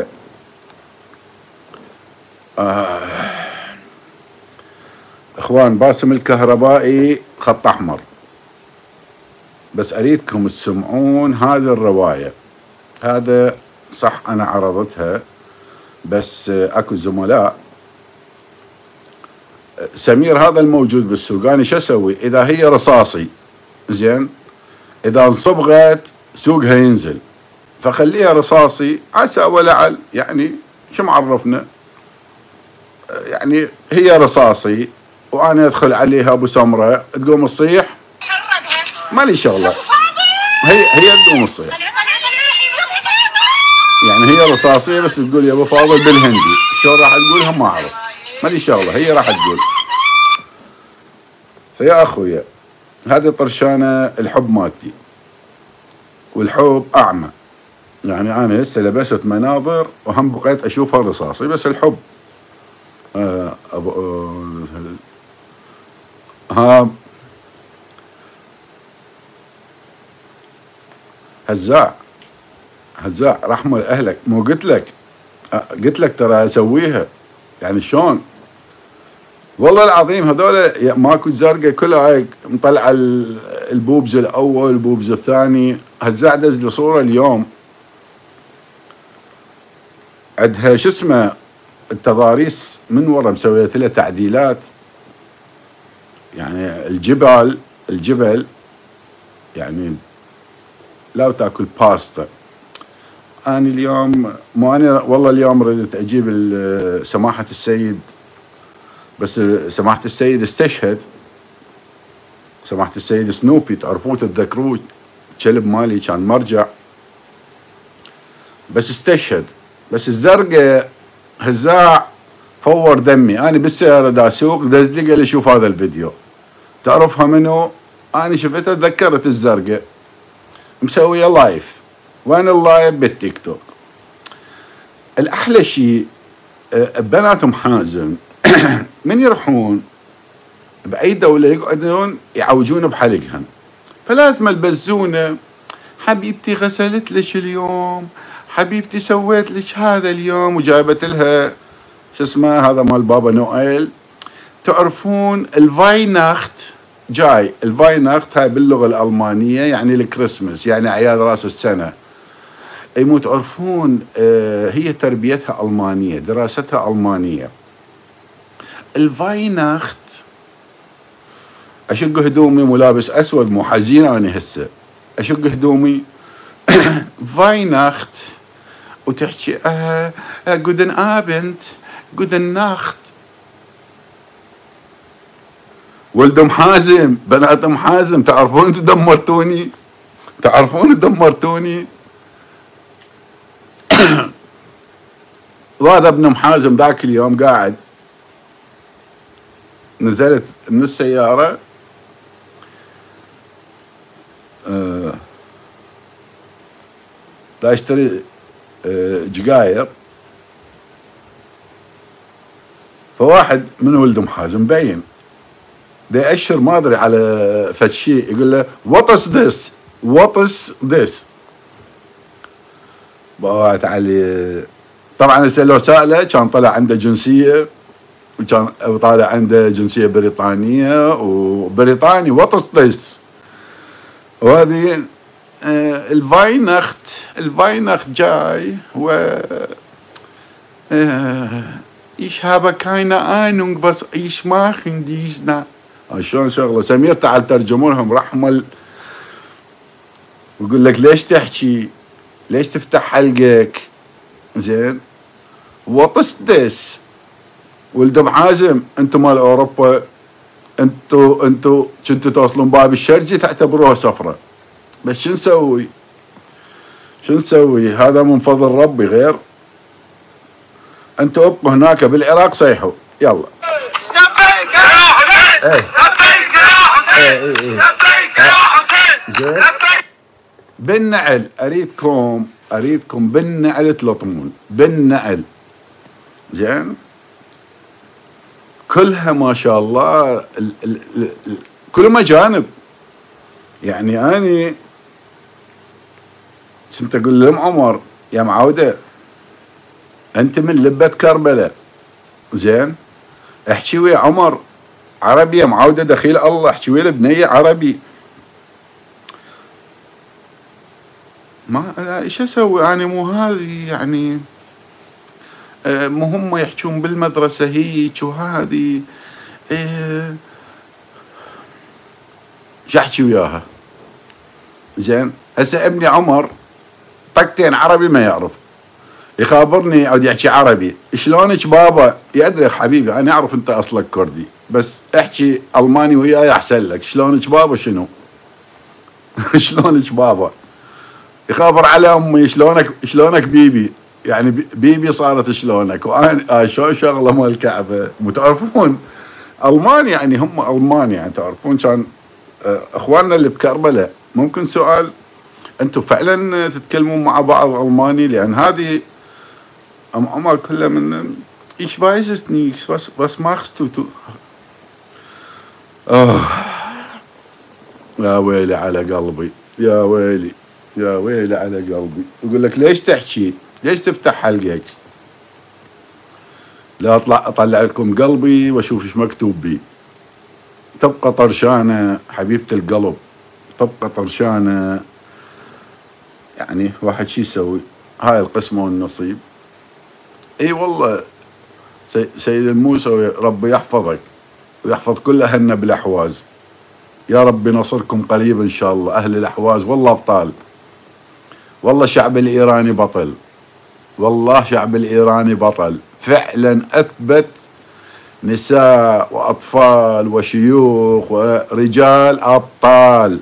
اخوان باسم الكهربائي خط احمر، بس اريدكم تسمعون هذه الروايه. هذا صح انا عرضتها بس اكو زملاء. سمير هذا الموجود بالسوق، انا شو اسوي؟ اذا هي رصاصي زين، اذا انصبغت سوقها ينزل، فخليها رصاصي عسى ولعل، يعني شو معرفنا، يعني هي رصاصي وانا ادخل عليها ابو سمره تقوم تصيح، مالي شغله، هي تقوم تصيح، يعني هي رصاصيه بس تقول يا ابو فاضل بالهندي، شلون راح تقولها ما اعرف، مالي شغله، هي راح تقول. فيا اخويا هذه طرشانه الحب مالتي، والحب اعمى، يعني انا هسه لبست مناظر وهم بقيت اشوفها رصاصي، بس الحب هزاع رحمة اهلك، مو قلت لك ترى اسويها، يعني شلون؟ والله العظيم هذول ماكو زرقاء كلها هيك مطلعه البوبز الاول البوبز الثاني. هزاع دز لي صوره اليوم عندها شو اسمه التضاريس من ورا مسويت لها تعديلات، يعني الجبل يعني لا تاكل باستا. انا اليوم والله اليوم ردت اجيب سماحة السيد، بس سماحة السيد استشهد، سماحة السيد سنوبي تعرفوه تتذكروه، الكلب مالي كان مرجع بس استشهد. بس الزرقاء هزاع فور دمي، انا بالسيارة دا اسوق دز لي قال لي شوف هذا الفيديو، تعرفها منو؟ انا شفتها تذكرت الزرقاء مسويه لايف. وين اللايف؟ بالتيك توك. الاحلى شيء بناتهم حازم من يروحون باي دوله يقعدون يعوجون بحلقهم، فلازم البزونه حبيبتي غسلت لك اليوم، حبيبتي سويت لك هذا اليوم، وجابت لها شو اسمه هذا مال بابا نويل. تعرفون الفايناخت جاي، الفايناخت هاي باللغه الالمانيه يعني الكريسماس، يعني اعياد راس السنه. اي مو تعرفون هي تربيتها المانيه، دراستها المانيه. الفايناخت اشق هدومي ملابس اسود، مو حزينه انا هسه اشق هدومي فايناخت، وتحكي جودن ابند جودن ناخت. ولدهم حازم، بناتهم حازم، تعرفون انتم دمرتوني، تعرفون دمرتوني. وهذا ابن حازم ذاك اليوم قاعد، نزلت من السيارة دا اشتري جقاير، فواحد من ولدهم حازم مبين دا يأشر ما ادري على فد شيء، يقول له واتس ذس واتس ذس. بقى تعالي طبعا هسه لو سأله كان طلع عنده جنسية، وكان طالع عنده جنسية بريطانية وبريطاني واتس ذس. وهذه الفايناخت جاي و ich habe keine Ahnung was ich machen diesna. شلون شغله. سمير تعال ترجموا لهم رحمه ويقول لك ليش تحكي، ليش تفتح حلقك زين. واتس ذس. ولدهم حازم انتم مال اوروبا، انتو كنتوا توصلون باب الشرجي تعتبروها سفره، بس شو نسوي؟ هذا من فضل ربي، غير انتوا ابقوا هناك بالعراق صيحوا يلا. لبيك يا حسين، لبيك يا حسين، لبيك يا حسين، لبيك. بالنعل اريدكم بالنعل تلطمون، بالنعل زين، كلها ما شاء الله كل مجانب. يعني اني كنت اقول لام عمر يا معوده انت من لبة كربلاء زين، احكي ويا عمر عربي يا معوده دخيل الله، احكي ويا البنيه عربي. ما ايش اسوي انا، مو هذه يعني مو هم يحجون بالمدرسة هيك وهذه شو احكي وياها؟ زين هسه ابني عمر طقتين عربي ما يعرف، يخابرني عود يحكي عربي، شلونك بابا؟ يدري حبيبي انا اعرف انت اصلك كردي بس احكي الماني وياي احسن لك، شلونك بابا شنو؟ شلونك بابا؟ يخابر على امي شلونك بيبي؟ يعني بيبي صارت شلونك؟ وانا شو شغله مال الكعبه، متعرفون الماني يعني هم الماني يعني تعرفون كان اخواننا اللي بكربلاء. ممكن سؤال، انتم فعلا تتكلمون مع بعض الماني؟ لان هذه عمر كله من ich weiß es nicht was machst du يا ويلي على قلبي، يا ويلي يا ويلي على قلبي. يقول لك ليش تحكي؟ ليش تفتح حلقك؟ لا اطلع لكم قلبي واشوف ايش مكتوب بي. تبقى طرشانه حبيبه القلب، تبقى طرشانه. يعني واحد شي يسوي؟ هاي القسمه والنصيب. اي والله سيد الموسوي ربي يحفظك ويحفظ كل اهلنا بالاحواز. يا رب نصركم قريب ان شاء الله اهل الاحواز، والله ابطال. والله الشعب الايراني بطل، والله شعب الايراني بطل فعلا. اثبت نساء واطفال وشيوخ ورجال ابطال.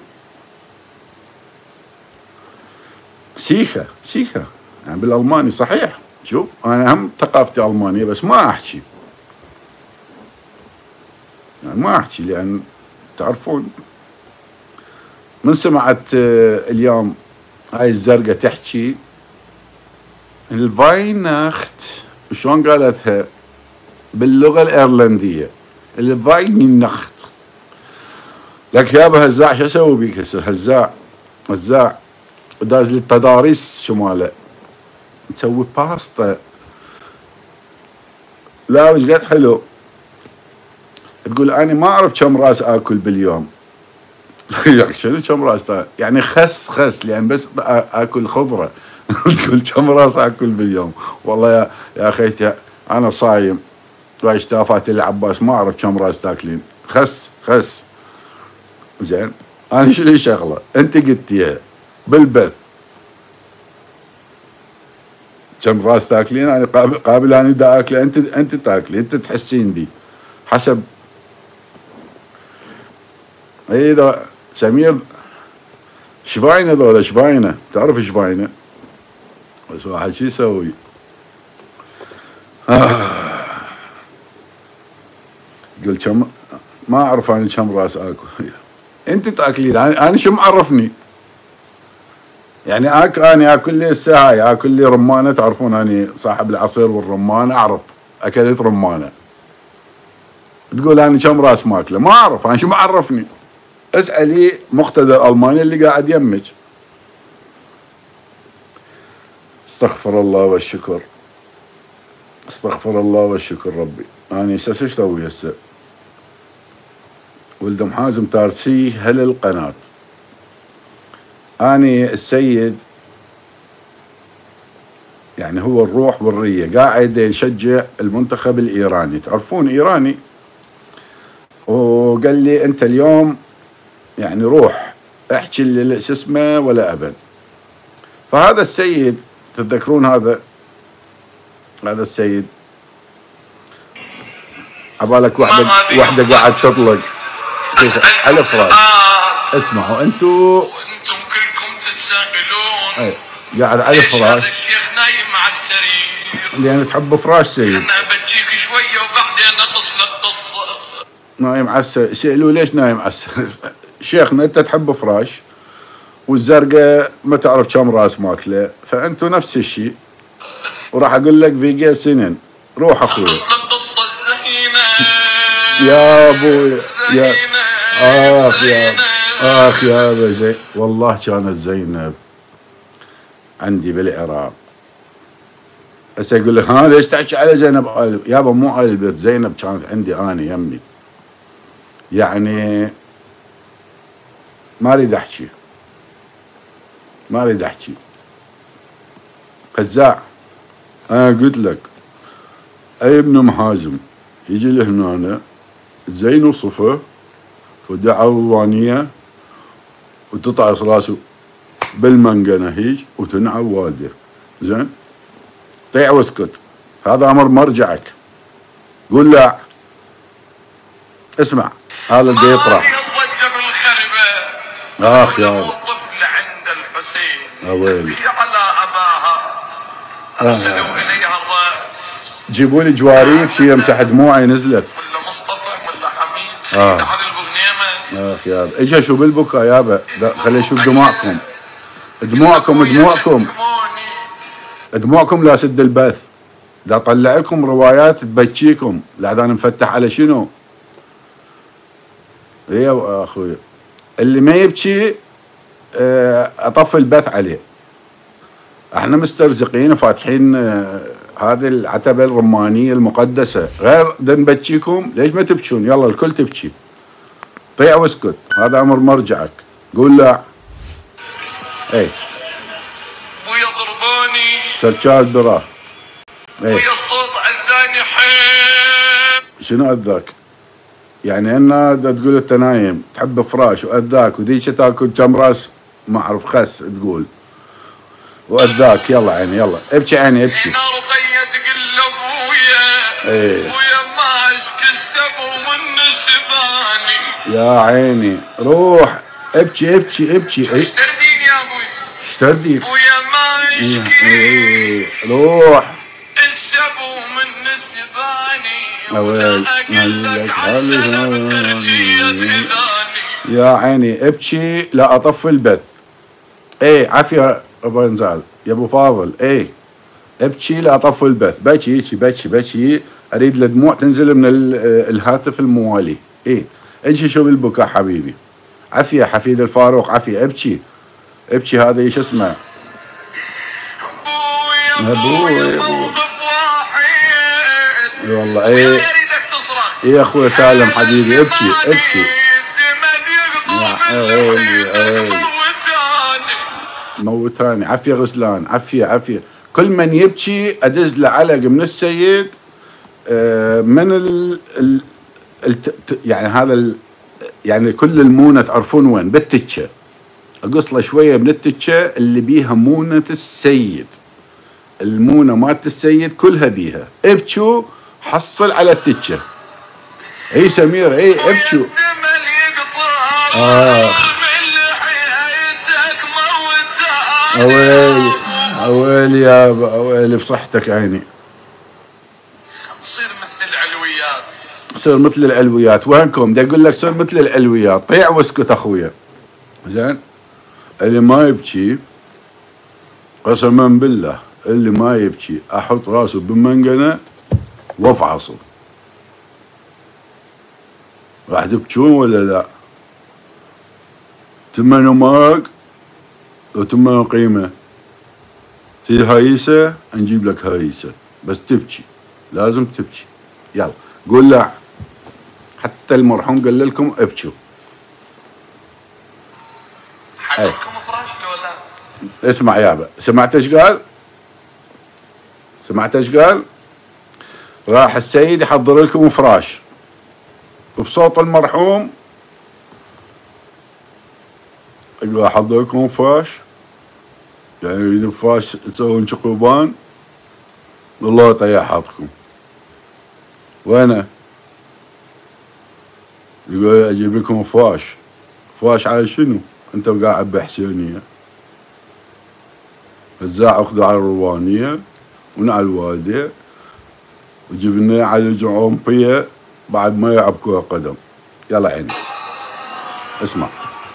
سيخه يعني بالالماني صحيح. شوف انا هم ثقافتي المانيه بس ما احكي، يعني ما احكي لان تعرفون من سمعت اليوم هاي الزرقاء تحكي الفايناخت، شلون قالتها باللغه الايرلنديه؟ الفايناخت. لك يابا هزاع شو اسوي بيك هسه؟ هزاع داز لي التضاريس شماله نسوي باستا. لا وش قد حلو. تقول انا ما اعرف كم راس اكل باليوم. شنو كم راس؟ يعني خس لان بس اكل خضره. تقول كم راس اكل باليوم؟ والله يا اخيتي انا صايم واشتافات العباس ما اعرف كم راس تاكلين. خس زين. انا شنو شغله انت قلتيها بالبث كم راس تاكلين؟ انا قابل انا دا اكله، انت تاكلي، انت تحسين بي حسب. اذا سمير شفاينه ذولا شفاينه، تعرف شفاينه؟ بس واحد شو يسوي؟ قل كم ما اعرف انا كم راس اكل. انت تاكلين، انا شو معرفني؟ يعني انا اكل لي الساعه اكل لي رمانه. تعرفون اني صاحب العصير والرمان، اعرف اكلت رمانه. تقول انا كم راس ماكله؟ ما اعرف، انا شو معرفني؟ اسالي مقتدى الالماني اللي قاعد يمك. استغفر الله والشكر، استغفر الله والشكر ربي. انا ايش اسوي هسه؟ ولد ام حازم تارسي هل القناه. اني السيد يعني هو الروح والريه، قاعد يشجع المنتخب الايراني. تعرفون ايراني. وقال لي انت اليوم يعني روح احكي اللي شو اسمه ولا ابد. فهذا السيد تتذكرون هذا السيد عبالك واحده قاعد تطلق على فراش. اسمعوا انتم كلكم تتساءلون. قاعد على فراش. الشيخ نايم على السرير لان تحب فراش سيد. انا بجيك شويه وبعدين اتصل القصه. نايم على السرير. سألوا ليش نايم على السرير؟ شيخنا انت تحب فراش والزرقاء ما تعرف كم راس ماكله، فانتوا نفس الشيء. وراح اقول لك فيجا سنن روح اخوي. اتصل القصه الزينه يا ابوي يا اخ يا ابا زين. والله كانت زينب عندي بالعراق. هسه يقول لك ها ليش تحكي على زينب؟ يابا مو آل البيت، زينب كانت عندي انا يمي. يعني ما اريد احكي. خزاع انا قلت لك اي ابن محازم يجي لهنا تزينوا صفه ودعوة رضوانية وتطعص راسه بالمنقنة هيج وتنعى والده. زين طيع واسكت، هذا امر مرجعك. قول لا اسمع هذا اللي يطرح. اخ يا طفل عند الحسين ويلي تبكي على اباها ارسلوا اليها الراس. جيبوا لي جواريف شي يمسح دموعي نزلت. ولا مصطفى ولا حميد سيد علي البغنيمه. اخ يابا اجا شو بالبكا يابا، خلي اشوف دموعكم دموعكم لا سد البث. دا اطلع لكم روايات تبكيكم لا نفتح على شنو. يا اخوي اللي ما يبكي اطفي البث عليه. احنا مسترزقين وفاتحين هذه العتبه الرمانيه المقدسه، غير نبكيكم ليش ما تبكون؟ يلا الكل تبكي. طيع واسكت، هذا امر مرجعك. قول لا. اي ابويا ضربوني سرشاد براه. ابويا الصوت اذاني حيل. شنو اذاك؟ يعني ان تقول انت نايم تحب فراش واذاك وديك تاكل كم راس ما اعرف خس تقول واذاك. يلا عيني يلا ابكي عيني ابكي. هنا رقية تقول لابويا ابويا ما اشكي السبو من سباني. يا عيني روح ابكي ابكي ابكي. اشتردين يا ابوي اشتردين. ابويا ما اشكي روح السبو من سباني. ولا اقلك عالسلام ترجية يا عيني ابكي لا اطفي البث. اي عافيه ابو انزال يا ابو فاضل. اي ابكي لا اطفي البث. بكي بكي بكي اريد الدموع تنزل من الهاتف الموالي. اي اجي شوف البكاء حبيبي. عافيه حفيد الفاروق عافيه ابكي ابكي. هذا ايش اسمه؟ ابويا موقف واحد والله. اي يا اخوي سالم حبيبي ابكي ابكي. موتاني. عافيه غسلان عافيه. كل من يبكي ادز له علق من السيد من يعني هذا يعني كل المونه تعرفون وين؟ بالتكه. اقص له شويه من التكه اللي بيها مونه السيد. المونه مالت السيد كلها بيها. ابكوا حصل على التكه. اي سمير اي ابكوا. اويلي اويلي يابا اويلي بصحتك عيني. صير مثل العلويات. صير مثل العلويات. وينكم؟ دا اقول لك صير مثل العلويات. طيع واسكت اخويا. زين اللي ما يبكي قسما بالله اللي ما يبكي احط راسه بالمنقنه وافعصه. راح تبكون ولا لا؟ تمنوا ماق وتمنوا قيمه. تريد هايسه نجيب لك هايسه بس تبكي لازم تبكي. يلا قول لا. حتى المرحوم قال لكم ابكوا. حضركم فراش ولا لا؟ اسمع يابا سمعت ايش قال؟ سمعت ايش قال؟ راح السيد يحضر لكم فراش وبصوت المرحوم يقول احضر لكم فراش. يعني يريد فراش تسوون شقوبان والله طيح حاطكم. وانا يقول اجيب لكم فراش. فراش على شنو؟ انت قاعد بحسينيه. الزاع اخذوا على الروانيه ونعى الوالده وجيب لنا على الجعومبيه بعد ما يلعب كره قدم. يلا عيني اسمع.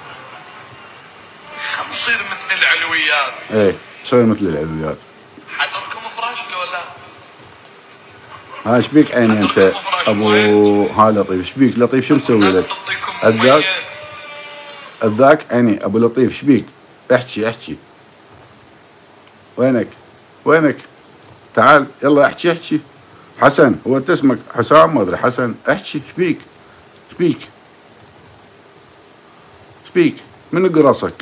نصير مثل العلويات. ايه تصير مثل العلويات. حضركم فراش ولا ها ايش بيك عيني انت ابو ها لطيف؟ ايش بيك لطيف؟ شو مسوي لك؟ اذاك اذاك عيني ابو لطيف ايش بيك؟ احكي. وينك؟ تعال يلا احكي. حسن هو انت اسمك حسام ما ادري حسن. احكي ايش بيك؟ من قرصك؟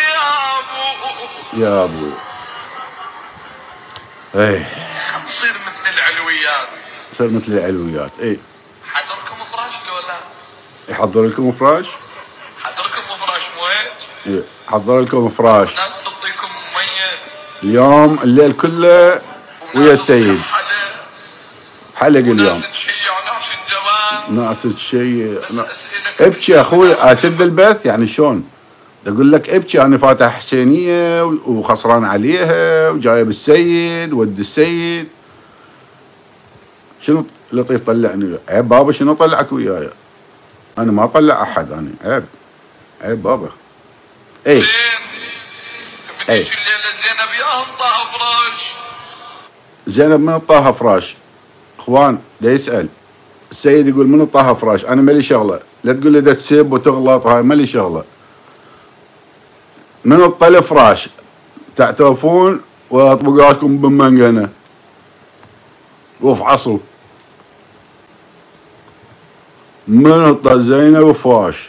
يا ابوي. ايه نصير مثل العلويات. يصير مثل العلويات. اي حضركم فراش ولا؟ يحضر لكم فراش؟ حضركم فراش مو هيك؟ اي حضر لكم فراش. ناس تعطيكم مية اليوم الليل كله ويا السيد. حلق اليوم. ناس تشيع ناس الجوان. ناس تشيع. ابكي يا اخوي اسد البث يعني شلون؟ اقول لك ابكي انا فاتح حسينيه وخسران عليها وجايب السيد ود السيد. شنو لطيف طلعني؟ عيب بابا شنو طلعك وياي؟ انا ما اطلع احد انا عيب. عيب بابا. اي زين بديك الليله زينب ياهم طاها فراش. زينب من طاها فراش؟ اخوان دا يسال السيد يقول من طاها فراش؟ انا مالي شغله، لا تقول لي دا تسب وتغلط هاي مالي شغله. من الطل فراش تعترفون واطبق راسكم بالمنقنه وافعصوا. من الطل زينب فراش؟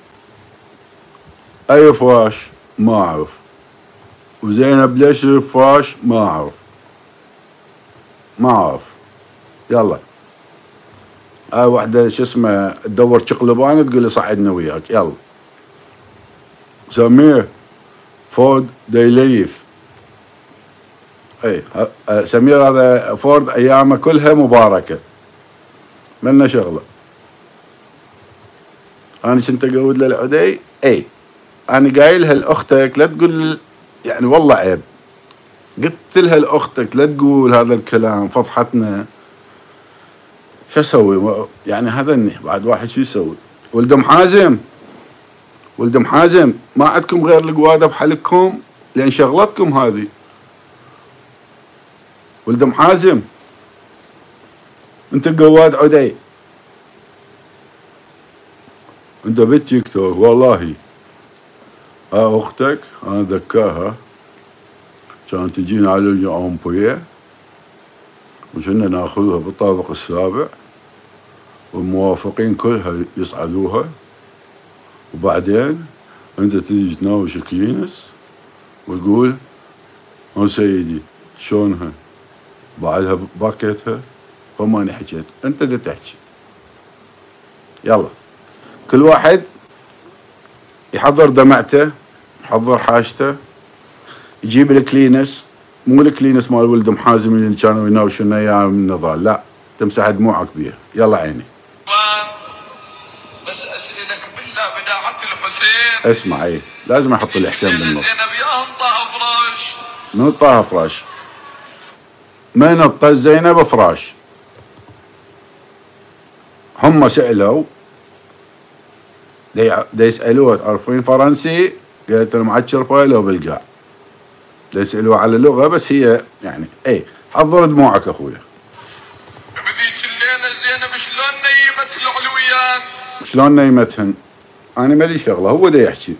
اي فراش؟ ما اعرف. وزينب ليش فراش؟ ما اعرف. ما اعرف. يلا هاي وحده شو اسمه تدور شقلبانه تقول لي صعدنا وياك. يلا سمير فورد ديليف. اي سمير هذا فورد ايامه كلها مباركه ملنا شغله. انا كنت اقول للعدي اي انا قايلها لاختك لا تقول يعني والله عيب. قلت لها لاختك لا تقول هذا الكلام فضحتنا. شو اسوي يعني هذا بعد واحد شو يسوي؟ ولد ام حازم ولد ام حازم ما عندكم غير القواده بحلقكم لان شغلتكم هذه. ولد ام حازم انت قواد عدي انت بالتيك توك والله. ها اختك انا ذكاها كان تجينا على الأمبوية وكنا ناخذها بالطابق السابع والموافقين كلها يصعدوها وبعدين انت تجي تناوش كلينس وتقول ها سيدي شلونها بعدها باكيتها فماني حكيت انت دا تحكي. يلا كل واحد يحضر دمعته يحضر حاجته يجيب الكلينس مو الكلينس مال ولد ام حازم اللي كانوا يناوشون اياه من النضال لا تمسح دموعك بيها. يلا عيني بس اسالك بالله بداعة الحسين اسمع ايه لازم احط الحسين بالنص. زينب ياهم طاها فراش. من طاها فراش؟ من الطز زينب فراش؟ هم سالوا دا يسالوها تعرفين فرنسي؟ قالت لهم عتشر بايلو بالقاع. دا يسالوها على لغه بس هي يعني اي حضر دموعك اخويا. بذيك الليله زينب شلون نيمت العلويات؟ شلون نيمتهن؟ انا مالي شغله هو دا يحكي.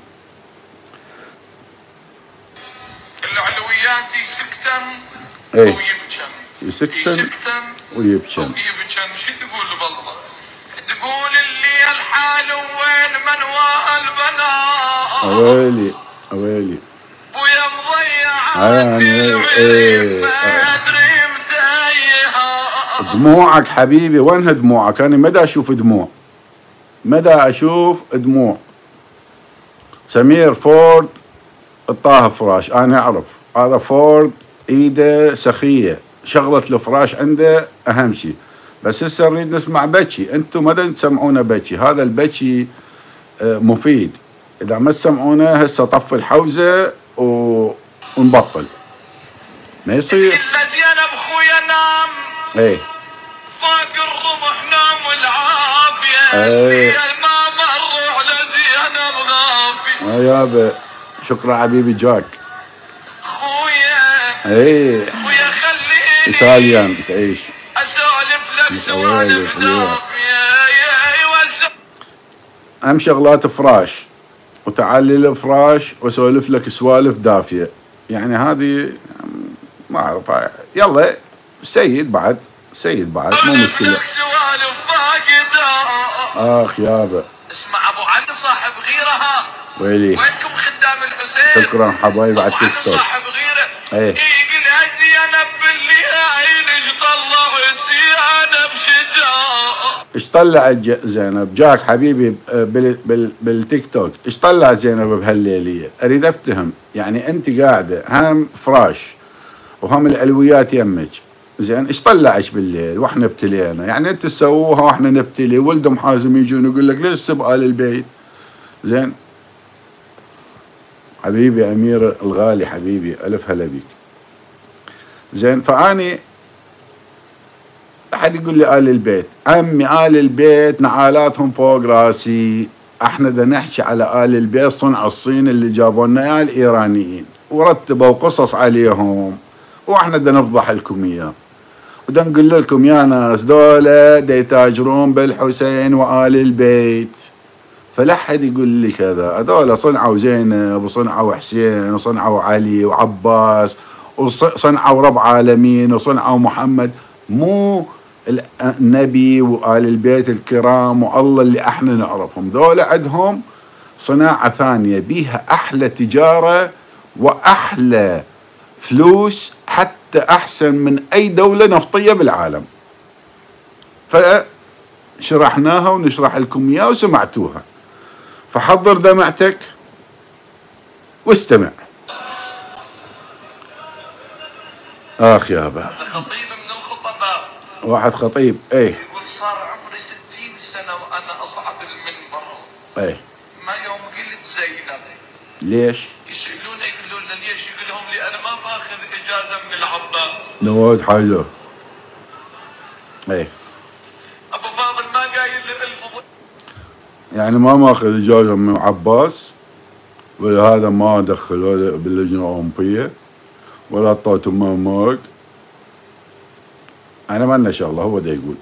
العلويات يسكتن اي ويبكن يسكتن ويبكن. شو تقول بالله؟ تقول اللي الحال وين من البنات. اويلي اويلي ويا مضيعات العيب ما ادري متايها. دموعك حبيبي وينها دموعك؟ انا مدى اشوف دموع مدى اشوف دموع. سمير فورد الطاها فراش انا اعرف هذا فورد ايده سخيه شغله الفراش عنده اهم شيء. بس هسه نريد نسمع بكي. انتم مدى تسمعونا بكي؟ هذا البكي مفيد. اذا ما تسمعونا هسه طفي الحوزه ونبطل ما يصير. الا زينب خويا نام ايه فوق الرمح نام والعافيه. ايه ما مر على زينب غافي. يابا شكرا حبيبي جاك. خويا ايه خويا خليني ايطاليان تعيش اسولف لك سوالف دافيه. اهم شغلات فراش وتعالي الفراش واسولف لك سوالف دافيه يعني هذه ما اعرف. يلا سيد بعد مو مشكله. سوالف فاقده. اخ يابا اسمع ابو علي صاحب غيره. ها ويلي وينكم خدام الحسين؟ شكرا حبايبي على التيك توك. صاحب غيره ايه يقول زينب باللي عينك طلعت زينب ايش طلعت زينب؟ جاك حبيبي بالتيك توك، ايش طلعت زينب بهالليليه؟ اريد افتهم، يعني انت قاعده هم فراش وهم العلويات يمك، زين ايش طلعش بالليل واحنا ابتلينا؟ يعني انت تسووها واحنا نبتلي، ولدهم حازم يجون يقول لك ليش تسب آل البيت؟ زين حبيبي امير الغالي، حبيبي الف هلا بيك. زين فاني احد يقول لي آل البيت، عمي آل البيت نعالاتهم فوق راسي، احنا دا نحكي على آل البيت صنع الصين اللي جابوا لنا اياه الايرانيين ورتبوا قصص عليهم، واحنا دا نفضح لكم اياه ودا نقول لكم يا ناس دولة دا يتاجرون بالحسين وآل البيت. فلا حد يقول لي كذا، هذول صنعوا زينب وصنعوا حسين وصنعوا علي وعباس وصنعوا رب عالمين وصنعوا محمد، مو النبي وآل البيت الكرام والله اللي احنا نعرفهم. دول عندهم صناعة ثانية بيها أحلى تجارة وأحلى فلوس، حتى أحسن من أي دولة نفطية بالعالم. فشرحناها ونشرح لكم إياها وسمعتوها، فحضر دمعتك واستمع. آخ يابا، خطيب من الخطباء، واحد خطيب يقول صار عمري 60 سنة وأنا أصعد المنبر ما يوم قلت زينب. ليش؟ يسألونه يقولون له ليش؟ يقول لهم لي أنا ما باخذ إجازة من العباس. نواد حاجة. أبو فاضل ما قايل لي بالفضل، يعني ما ماخذ إجازة من عباس، ولهذا ما دخلوه باللجنة الأولمبية ولا اعطوته ماماك. أنا ما لنا شغلة، هو دا يقول.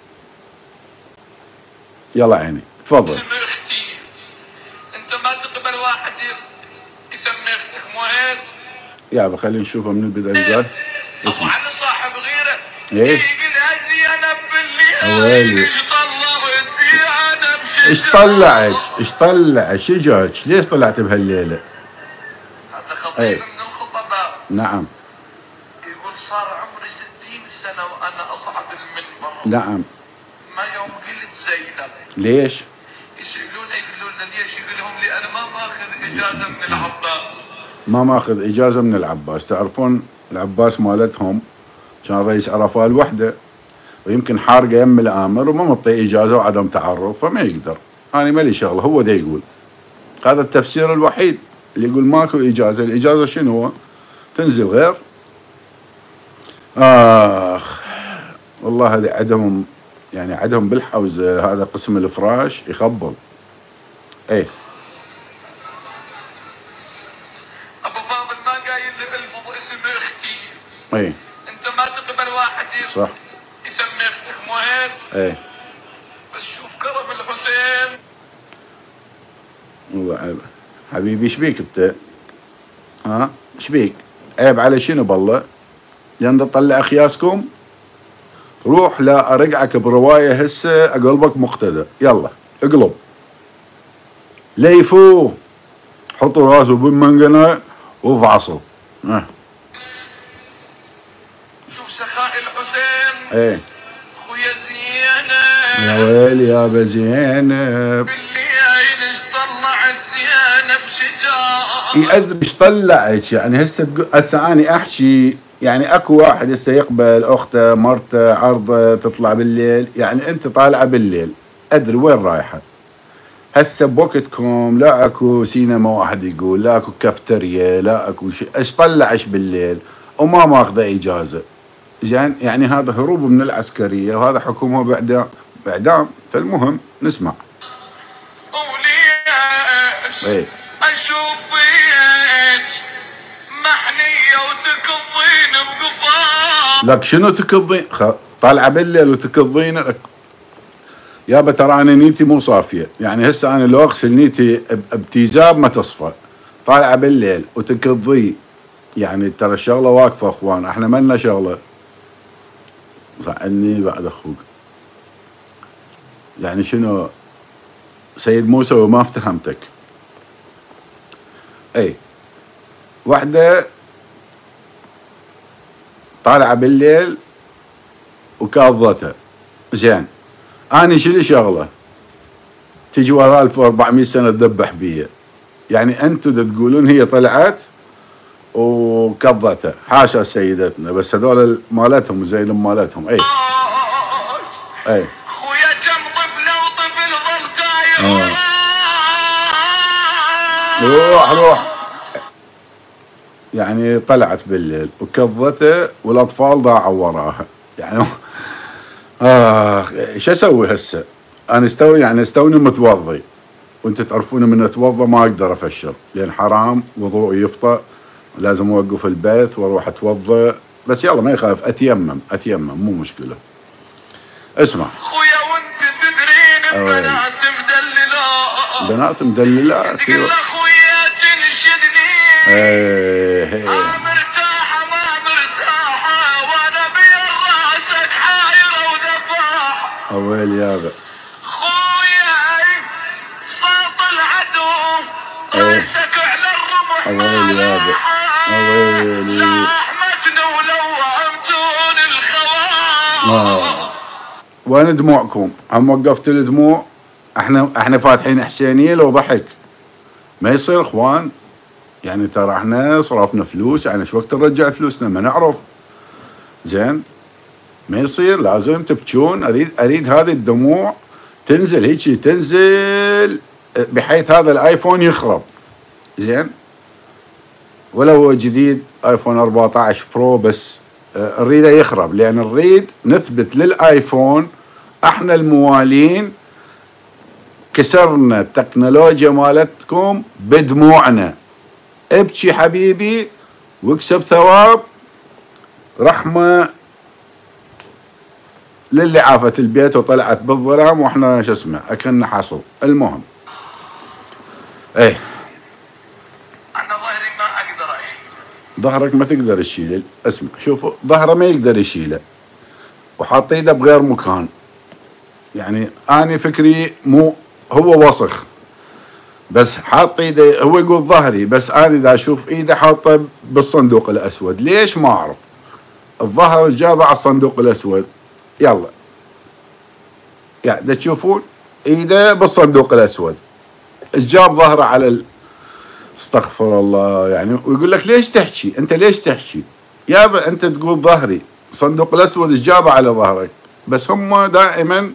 يلا عيني تفضل. اسم اختي، أنت ما تقبل واحد يسمي اختك مو هيك؟ يابا خلينا نشوفه من البداية. قال أبو علي صاحب غيره ايه يقولها زينب بالليل، ايش طلعت زينب؟ ايش طلعت؟ ايش طلعت؟ شو جاك؟ ليش طلعت بهالليلة؟ هذا خطيب من الخطباء. نعم. يقول صار عمري 60 سنة وأنا أصعد المنبر. نعم. ما يوم قلت زينب. ليش؟ يسألونه يقولون له ليش؟ يقول لهم لي أنا ما باخذ إجازة من العباس. ما ماخذ إجازة من العباس. تعرفون العباس مالتهم كان رئيس عرفاء الوحدة، ويمكن حارقة يم الآمر وما مطي إجازة وعدم تعرض، فما يقدر. أنا مالي شغلة، هو دا يقول. هذا التفسير الوحيد اللي يقول ماكو إجازة. الإجازة شنو هو؟ تنزل غير. آخ والله هذه عدهم، يعني عدهم بالحوزة. هذا قسم الفراش يخبل. أبو فاضل ما قايل لي بالفضل اسم اختي. أنت ما تقبل واحد صح يسمي اختك مو هيك؟ بس شوف كرم الحسين. والله عيب حبيبي. ايش بيك انت؟ ايش بيك؟ عيب على شنو بالله؟ يلا طلع اخياسكم، روح لا ارقعك بروايه هسه اقلبك مقتدى. يلا اقلب ليفوه، حطوا راسه بالمنقنه وفعصوا. شوف سخاء الحسين. خويا زينب يا ويلي يا بزينب بالليل ايش طلعت زينب شجاع. ادري ايش طلعت، يعني هسه اني احكي، يعني اكو واحد هسه يقبل اخته مرته عرضه تطلع بالليل، يعني انت طالعه بالليل ادري وين رايحه. هسه بوقتكم لا اكو سينما واحد يقول، لا اكو كافتريا، لا اكو شيء. ايش طلعش بالليل وما ماخذه اجازه؟ زين يعني هذا هروب من العسكريه، وهذا حكمه باعدام. فالمهم نسمع. وليش اشوفك محنيه وتكضين بقفاك. لك شنو تكضين؟ طالعه بالليل وتكضين لك؟ يابا ترى انا نيتي مو صافيه، يعني هسه انا لو اغسل نيتي بتيزاب ما تصفى. طالعه بالليل وتكضي، يعني ترى الشغله واقفه اخوان، احنا ما لنا شغله. عني بعد اخوك، يعني شنو سيد موسى وما افتهمتك. وحده طالعه بالليل وكاظتها، زين أنا شلي شغلة تجي ورا 1400 سنة تذبح بيا، يعني أنتم تقولون هي طلعت وكضتها، حاشا سيدتنا، بس هذول مالتهم زي مالتهم. اي خويا كم طفله وطفل ظل تايه. روح يعني طلعت بالليل وكضته والاطفال ضاعوا وراها، يعني شو اسوي هسه؟ انا استوني متوضي، وانت تعرفون من اتوضى ما اقدر افشر لان حرام وضوء يفطأ، لازم اوقف البيت واروح اتوضى، بس يلا ما يخاف اتيمم مو مشكله. اسمع خويا وانت تدرين البنات مدللات، بنات مدللات، تقول اخويا تنشدني مرتاحه ما مرتاحه وانا بين راسك حايره وذباحه. اويل يابا خويا صوت العدو راسك على الرمح اويل يابا اويلي لحمتنا ولوهمتون الخوان. وين دموعكم؟ هم وقفت الدموع؟ احنا فاتحين حسينيه لو ضحك ما يصير اخوان، يعني ترى احنا صرفنا فلوس، يعني شو وقت نرجع فلوسنا ما نعرف زين، ما يصير، لازم تبكون. اريد هذه الدموع تنزل هيك، تنزل بحيث هذا الايفون يخرب زين، ولو هو جديد ايفون 14 برو، بس نريده يخرب، لان نريد نثبت للايفون احنا الموالين كسرنا التكنولوجيا مالتكم بدموعنا. ابكي حبيبي واكسب ثواب، رحمه للي عافت البيت وطلعت بالظلام واحنا شو اسمه اكلنا حصو. المهم ايه انا ظهري ما اقدر اشيل. ظهرك ما تقدر تشيله. اسمع شوفوا، ظهره ما يقدر يشيله وحاط ايده بغير مكان، يعني اني فكري مو هو وسخ بس حاط ايده، هو يقول ظهري بس انا دا اشوف ايده حاطه بالصندوق الاسود، ليش ما اعرف. الظهر جابه على الصندوق الاسود، يلا يعني تشوفون ايده بالصندوق الاسود، جاب ظهره على استغفر الله يعني. ويقول لك ليش تحكي انت، ليش تحكي يابا انت تقول ظهري، صندوق الاسود جابه على ظهرك، بس هم دائما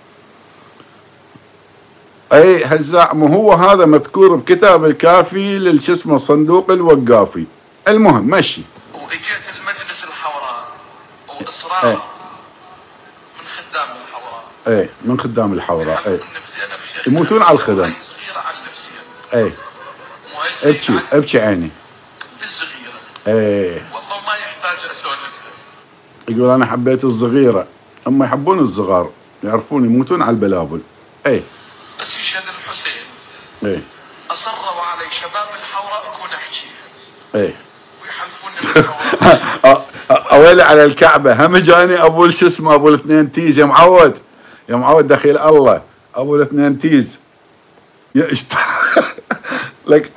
اي هزاع، ما هو هذا مذكور بكتاب الكافي للش اسمه صندوق الوقافي. المهم مشي. واجيت المجلس الحوراء واصرار من خدام الحوراء، اي من خدام الحوراء، اي يموتون على الخدم، صغيره على نفسها، اي ابكي عيني الصغيره، اي والله ما يحتاج اسولفها. يقول انا حبيت الصغيره، هم يحبون الصغار، يعرفون يموتون على البلابل. اي بس يشهد الحسين اي اصروا علي شباب الحوراء اكون احكيها، اي ويحلفون بالحوراء. اويلي على الكعبه هم جاني ابو شو اسمه ابو الاثنين تيز، يا معود دخيل الله، ابو الاثنين تيز يا لك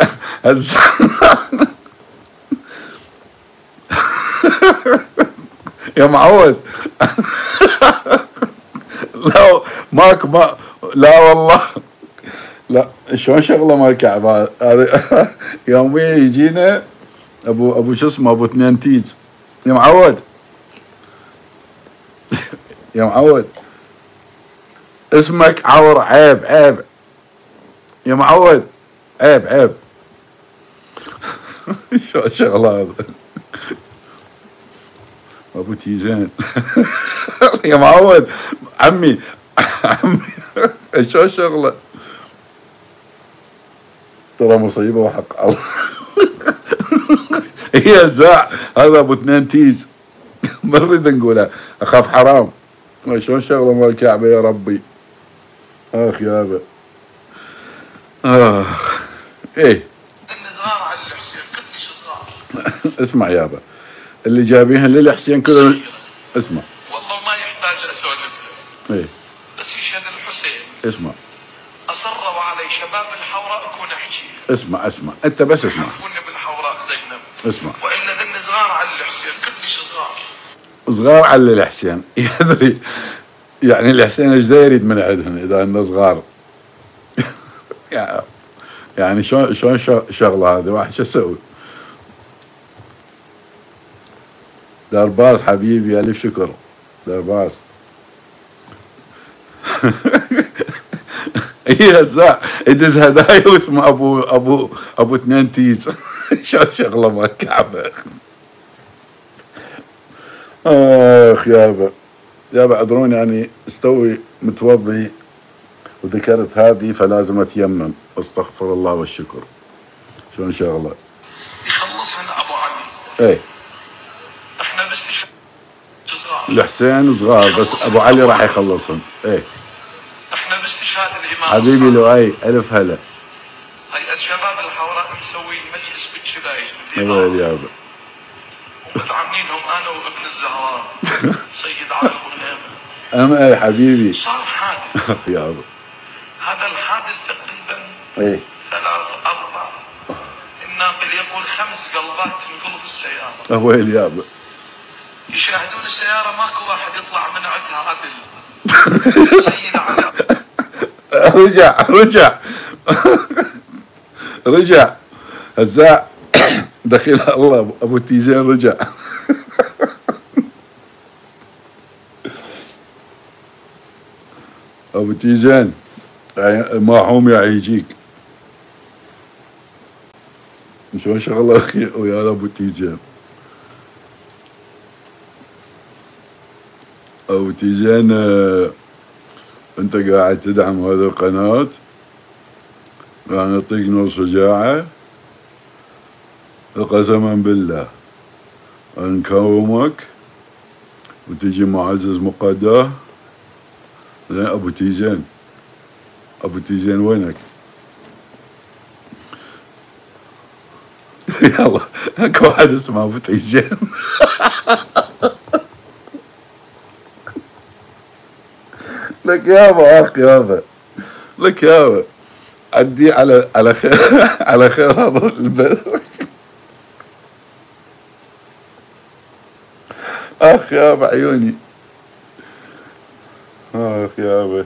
يا معود لا والله لا، شلون شغله مال الكعبه هذه يوميا يجينا ابو شو اسمه ابو اثنين تيز. يا معود اسمك عور، عيب يا معود، عيب شو شغله هذا ابو تيزين. يا معود عمي شو شغله، ترى مصيبه وحق الله. هي زاع هذا ابو اثنين تيز، ما نريد نقولها اخاف حرام. شلون شغله مال الكعبه يا ربي، اخ يابا ايه الصغار على الحسين كلش صغار. اسمع يابا، اللي جايبينها للحسين كلهم، اسمع والله ما يحتاج اسولفها. ايه بس يشهد الحسين اسمع، اصروا علي شباب الحوراء اكون احكيها. اسمع انت بس اسمع، يحلفون بالحوراء زينب، اسمع والا صغار على الحسين كلش صغار على الحسين. يدري يعني الحسين ايش دا يريد من عندهم اذا هن صغار؟ يعني شلون شغله هذه واحد شو اسوي؟ درباس حبيبي الف شكر درباس. اي هسه يدز هدايا واسمه ابو 2 تيز. شو شغله مال الكعبه. اخ يابا عذروني يعني استوي متوضي وذكرت هذه فلازم اتيمم. استغفر الله والشكر. شلون شغله؟ يخلصهن ابو علي. ايه احنا باستشهاد صغار. الحسين صغار بس ابو علي راح يخلصهن. ايه احنا باستشهاد الامام حبيبي لؤي الف هلا. هيئة شباب الحوراء مسوين مجلس بالشبايش في ايه يابا. ومتعاملينهم انا وابن الزهراء سيد علي الغنيمه. ايه حبيبي. صار حادث. يابا. هذا الحادث تقريبا ايه 3-4 الناقل يقول 5 قلبات من قلب السياره. وين يابا؟ يشاهدون السياره ماكو واحد يطلع من عندها عدل. سيد علي رجع هزاع دخيل الله ابو تيزين رجع. ابو تيزين معهم يعيجيك. شلون شغله اخي ويا ابو تيزين. ابو تيزين انت قاعد تدعم هذه القناه راح نعطيك نور شجاعه قسما بالله نكرمك وتجي معزز مقداه. زين ابو تيزين وينك؟ يلا اكو واحد اسمه ابو تيزين. لك يابا لك يابا عدي على خير على خير هذا البلد. اخ يابا عيوني. اخ يابا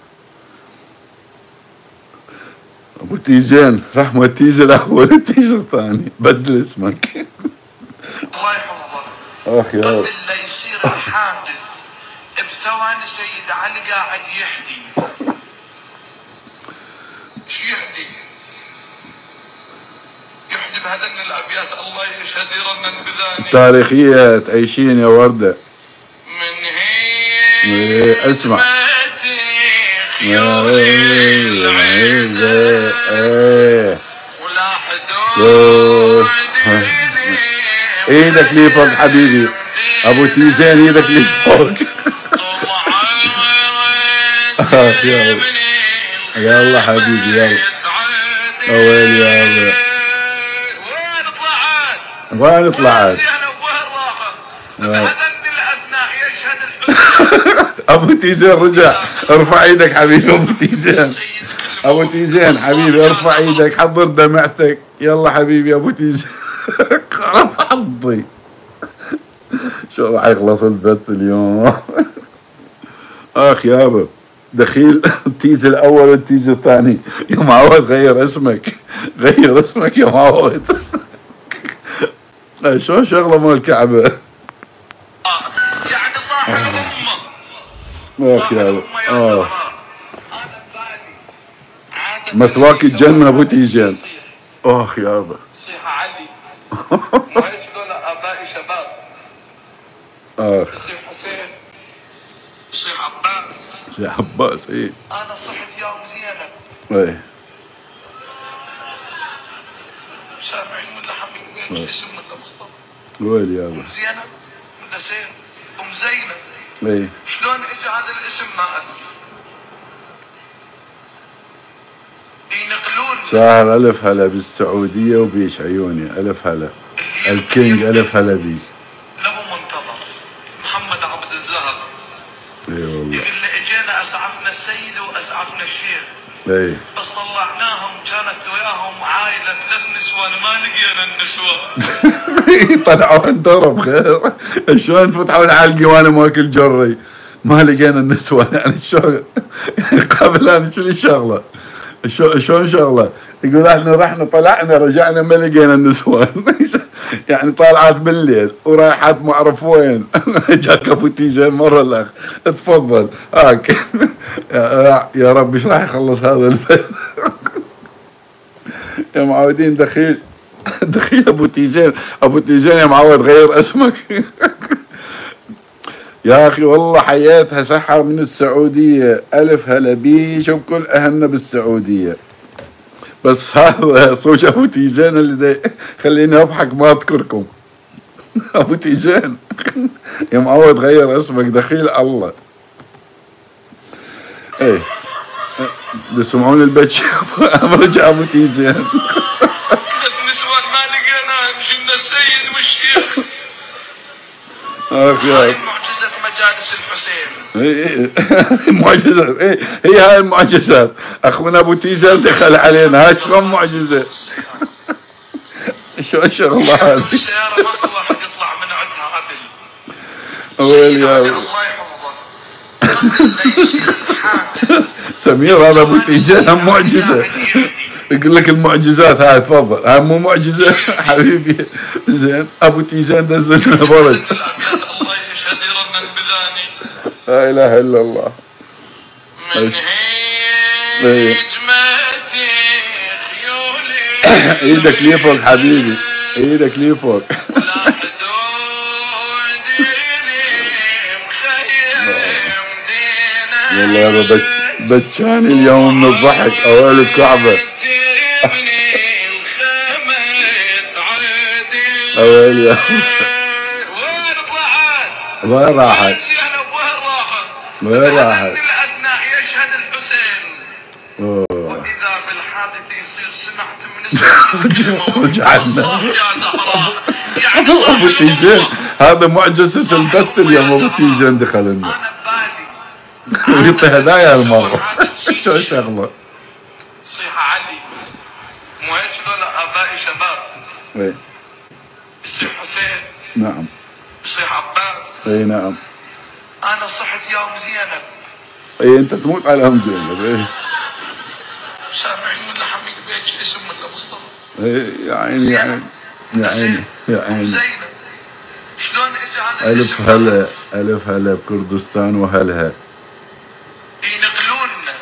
ابو تيزين رحمة تيز الاول التيز الثاني بدل اسمك. الله يحفظه. اخ يابا قبل لا يصير الحادث بثواني سيد علي قاعد يحدي. شو يحدي بهذن الابيات الله يشهد يرنن بذاني. تاريخية تعيشين يا وردة. من هي اسمع خيوري العيدة ولا حدود ايدك لي فوق حبيبي ابو تيزين ايدك لي فوق. يلا حبيبي يلا. وين يابا وين طلعت؟ ابو تيزين رجع. ارفع ايدك حبيبي ابو تيزين. ابو تيزين حبيبي ارفع ايدك حضر دمعتك. يلا حبيبي ابو تيزين. خرف حظي. شو راح يخلص البث اليوم. اخ يابا دخيل التيز الاول والتيز الثاني. يا معود غير اسمك يا معود. شلون شغله مال الكعبه. يعني صاحب الامه. اخ يابا مثواك الجنه ابو تيزين. اخ يابا صيح علي. ما يشلون ابائي شباب. يصيح حسين يصيح عباس. ايه انا صحت يا ام زينب. ايه سامعين ولا حبيبي وين اسم ولا مصطفى؟ وين يابا؟ ام زينب ولا زين؟ ام زينب. ايه شلون اجى هذا الاسم ما ادري. ينقلون ساهر الف هلا بالسعوديه وبيش عيوني. الف هلا الكينج. الف هلا بيك. لابو منتظر محمد عبد الزهر. اي والله. يقول لي اجينا اسعفنا السيد واسعفنا الشيخ. اي بس طلعناهم كانت وياهم عائله 3 نسوان ما لقينا النسوان. طلعوا انضرب خير. شلون فتحوا الحلقه وانا ماكل جري. ما لقينا النسوان. يعني شلون يعني قبل أنا شو الشغلة شلون شغلة يقول احنا رحنا طلعنا رجعنا ما لقينا النسوان. يعني طالعات بالليل ورايحات ما اعرف وين. جاك ابو تيزين مره الاخ تفضل هاك. يا رب ايش راح يخلص هذا البث. يا معودين دخيل ابو تيزين يا معود غير اسمك. يا اخي والله حياتها سحر من السعوديه. الف هلا بيش وبكل اهلنا بالسعوديه. بس هذا صوت ابو تيزين اللي خليني اضحك ما اذكركم. ابو تيزين يا معود غير اسمك دخيل الله. ايه بيسمعون البتش. رجع ابو تيزين. نسوان ما لقينا مشينا السيد والشيخ. هاي معجزة مجالس الحسين. معجزات. هي هاي المعجزات. اخونا ابو تيزين دخل علينا. هاي شلون معجزة. شو الشغلة هذه. السيارة ما كل واحد يطلع من عندها عدل. ويلي يا الله يحفظه. سمير هذا ابو تيزين معجزة. يقول لك المعجزات هاي تفضل. هاي مو معجزة حبيبي. زين ابو تيزين دزل لنا برد. الله يشهد يرنن بذاني. لا اله الا الله. من هيج ماتي خيولي. ايدك لي فوق حبيبي. ايدك لي فوق. والله هذا بتشاني اليوم من الضحك. اوائل الكعبة. اوائل يا وين راحت؟ وين راحت؟ الأدنى يشهد الحسين. وإذا بالحادث يصير سمعت من السماء. رجعنا. يا زهراء. ابو تيزين هذا معجزة البث اليوم. ابو تيزين دخل لنا. أنا ببالي. يعطي هدايا هالمرة. شو الشغلة؟ صيحة علي. مو هيك شلون آبائي شباب. ايه يصيح حسين. نعم. يصيح عباس. اي نعم. أنا صحت يا أم زينب. اي انت تموت على ام زينب. ايه سامعين ولا حميد بيك اسم ولا مصطفى؟ ايه يا عيني يا عيني يا عيني يا عيني. زينب. شلون اجى هذا الف هلا الف هلا بكردستان واهلها. ينقلوننا.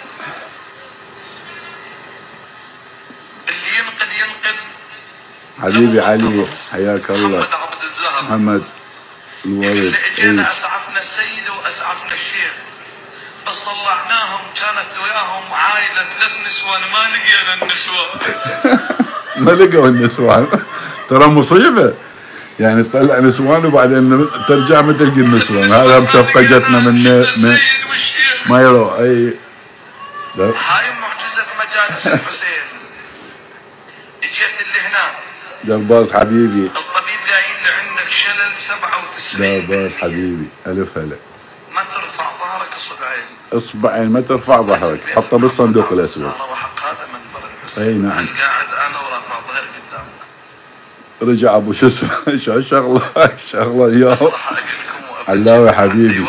اللي ينقل حبيبي علي حياك الله. محمد عبد الزهر. محمد الولد. اجينا اسعفنا السيد واسعفنا الشيخ. بس طلعناهم كانت وياهم عائله 3 نسوان ما لقينا النسوان. ما لقوا النسوان. ترى مصيبه. يعني تطلع نسوان وبعدين ترجع ما تلقي النسوان. هذا بشفقه جتنا من ما يروا اي. هاي معجزه مجالس الحسين. اجيت اللي هناك. درباز حبيبي. الطبيب قايل لي عندك شلل 97. درباز حبيبي الف هلا. ما ترفع ظهرك اصبعين ما ترفع ظهرك. حطه بالصندوق الاسود. وحق هذا منبر الحسين. اي نعم. قاعد انا ورافع ظهري قدامك. رجع ابو شو اسمه. شو شغله اليوم. علاوي حبيبي.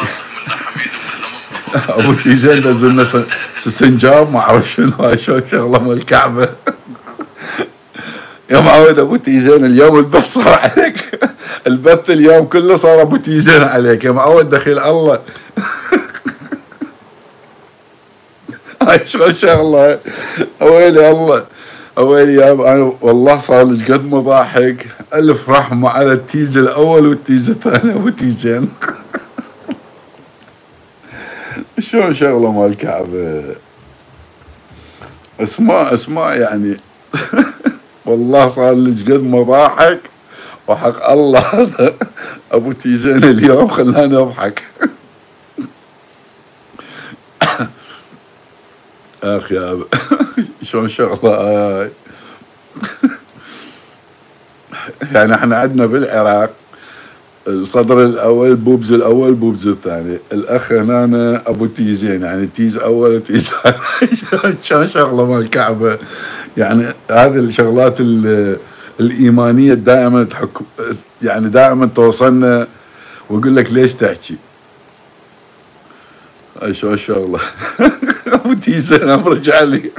ابو تيزين نزلنا سنجاب ما اعرف شنو. هاي شو شغله مال الكعبه. يا معود ابو تيزين اليوم البث صار عليك. البث اليوم كله صار ابو تيزين عليك يا معود دخيل الله. هاي شو شغله. اويلي الله. اويلي يا انا والله صار لي قد ما ضاحك. الف رحمه على التيز الاول والتيز الثاني ابو تيزين. شو شغله مال الكعبه. اسماء يعني. والله صار لي قد ما ضاحك وحق الله هذا ابو تيزين اليوم خلاني اضحك. اخ يا ابا. شلون شغله هاي. يعني احنا عندنا بالعراق الصدر الاول بوبز الاول بوبز الثاني. الاخ هنا ابو تيزين يعني تيز اول وتيز ثاني. شلون شغله مال الكعبه. يعني هذه الشغلات الايمانيه دائما يعني دائما توصلنا ويقول لك ليش تحكي. شو الشغله. ابو تيزين رجع لي.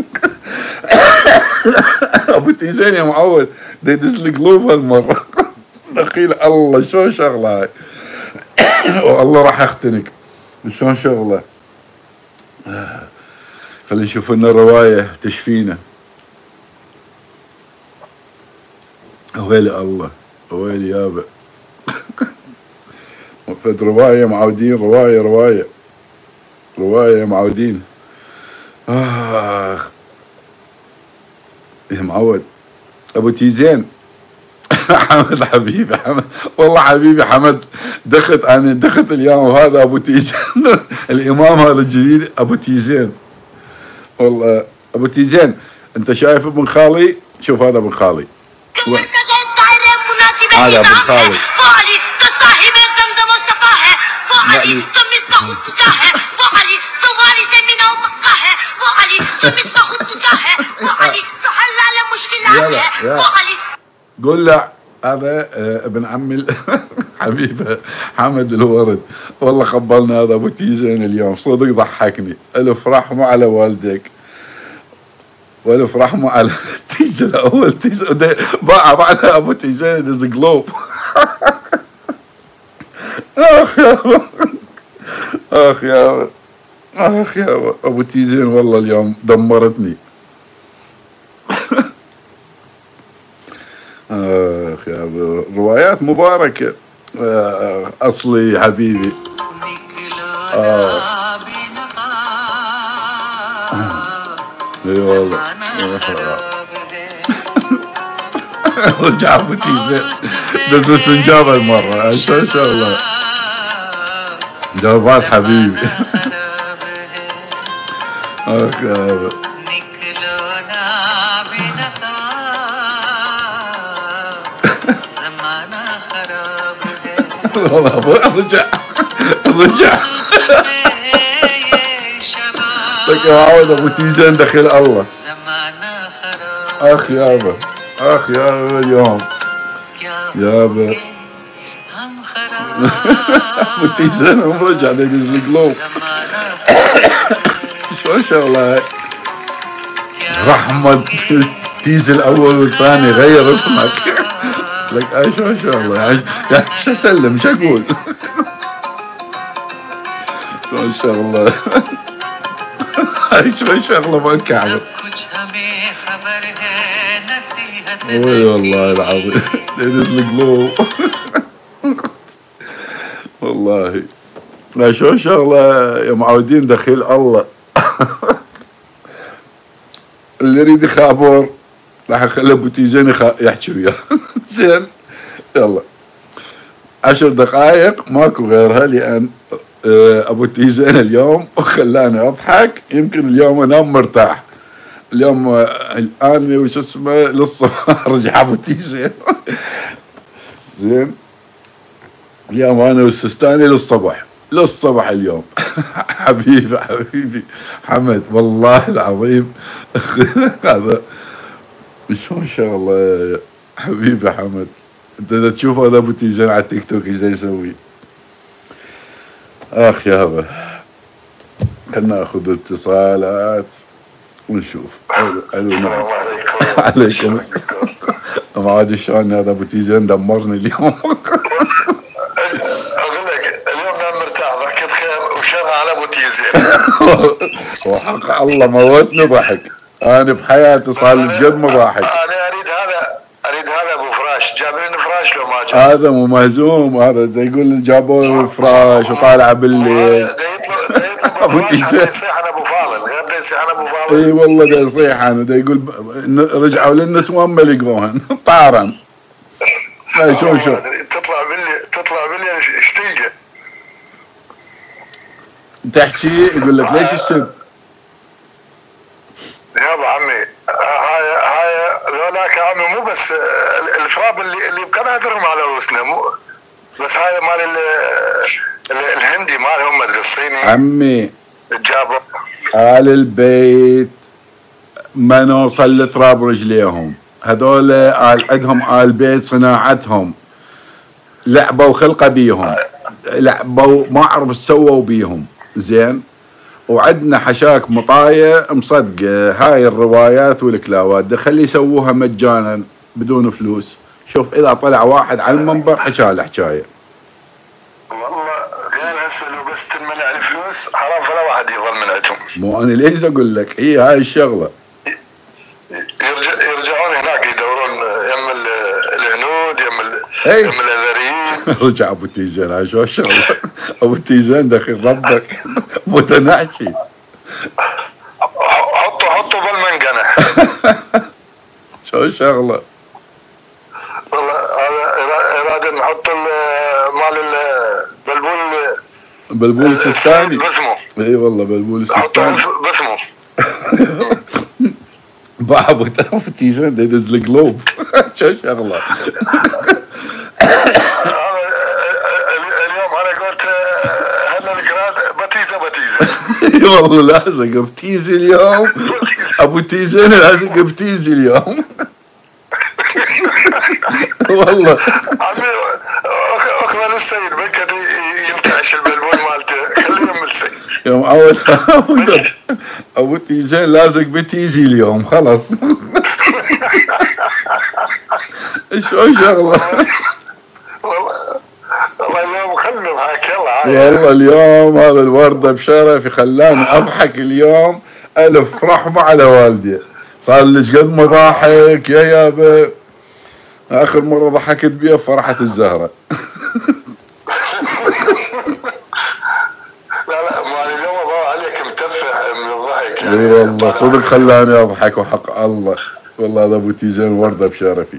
ابو تيزين يا معود يدز القلوب هالمره. دخيل الله شو شغله هاي. والله راح اختنق. شلون شغله. خلينا نشوف لنا روايه تشفينا. ويلي الله ويلي يابا. فد روايه معودين روايه معودين. يا معود ابو تيزين. حمد حبيبي حمد والله حبيبي حمد دخت اليوم وهذا ابو تيزين. الامام هذا الجديد ابو تيزين والله. ابو تيزين انت شايف ابن خالي؟ شوف هذا ابن خالي. هذا ابن خالي. قول له هذا ابن عمي حبيبه حمد الورد. والله قبلنا هذا ابو تيزين اليوم صدق ضحكني. الف رحمه على والديك والف رحمه على تيزن الاول. تيزن باع بعدها ابو تيزين يدز قلوب. اخ يا ابو تيزين والله اليوم دمرتني. اخ يا روايات مباركه. اصلي حبيبي. اي والله. رجع ابو تيزين دز السنجاب هالمره. شو شغله. جرباس حبيبي. اخ يا والله رجع لك يا معود ابو تيزين دخل الله. اخ يابا اليوم يابا. ابو تيزين رجع يدز القلوب. شو شغله هاي. رحمة تيز الاول والثاني غير اسمك. لك شو شغله. شو اسلم شو اقول. شو شغله. هاي شو شغله ما الكعبه. اي والله العظيم يدز القلوب. والله لا شو شغله يا معودين دخيل الله. اللي يريد يخابر راح اخلي ابو تيزين يحكي وياه. زين يلا 10 دقائق ماكو غيرها لان ابو تيزين اليوم خلاني اضحك. يمكن اليوم انام مرتاح. اليوم الان وش اسمه للصبح. رجع ابو تيزين. زين اليوم انا والسستاني للصبح اليوم. حبيبي حمد والله العظيم. هذا شلون شغله حبيبي حمد. انت تشوف هذا ابو تيزين على التيك توك ايش يسوي. اخ يابا خلنا ناخذ اتصالات ونشوف. السلام عليكم. ما عاد شلون هذا ابو تيزين دمرني اليوم. اقول لك اليوم انا مرتاح ضحكت خير وشر على ابو تيزين. وحق الله موتني ضحك. انا بحياتي صار لي قد ما ضاحك. انا اريد هذا ابو فراش. جابرين فراش لو ما جاب. هذا مو مهزوم. هذا دا يقول جابوا له فراش وطالع بالليل. ابو تيزين يصيح انا ابو فاضل. غير دا يصيح انا ابو فاضل. اي والله دا يصيح انا. دا يقول رجعوا للنسوان ما لقوهن. طارن. لا شو تطلع بالليل ايش تلقى؟ تحكي يقول لك ليش السب؟ يابا عمي هاي ذولاك يا عمي مو بس التراب اللي بقنادرهم على رؤوسنا مو بس هاي مال الهندي مالهم مدري الصيني. عمي جابوا آل البيت ما نوصل لتراب رجليهم. هذول عندهم آل بيت صناعتهم. لعبوا خلقه بيهم. لعبوا ما اعرف ايش سووا بيهم. زين وعندنا حشاك مطاية مصدقة هاي الروايات والكلاوات، ده خلي يسووها مجانا بدون فلوس. شوف إذا طلع واحد على المنبر حكى له حكاية. والله غير هسه لو بس تنمنع الفلوس حرام فلا واحد يظل منعتهم. مو أنا ليش أقول لك هي هاي الشغلة. يرجعون هناك يدورون يم الهنود يم الأذريين. رجع أبو تيزان هاي شو الشغلة. أبو تيزان دخل ربك متنعشي. حطوا بالمنقنة. شو الشغلة. والله هذا إرادة نحط مال بلبول السيستاني. باسمه. اي والله بلبول السيستاني. باسمه. بابو تيزان ده يدز القلوب. شو شغله. اليوم انا قلت هلا القراد بتيزه. اي والله لازق بتيزي اليوم. ابو تيزان لازق بتيزي اليوم. والله اخذ السيد بكت ينتعش البلبول مالته خليه يم السيد. يوم عود ابو تيزان لازق بتيزي اليوم خلص. شو شغله. والله اليوم خلنا نضحك يلا. والله اليوم هذا الوردة بشرفي خلاني اضحك اليوم الف رحمة على والدي. صار لي قد ما ضاحك يا يابا. اخر مرة ضحكت بيها فرحة الزهرة. لا ما اليوم ضاع عليك متفه من الضحك يعني. اي والله صدق خلاني اضحك وحق الله. والله هذا ابو تيزان وردة بشرفي.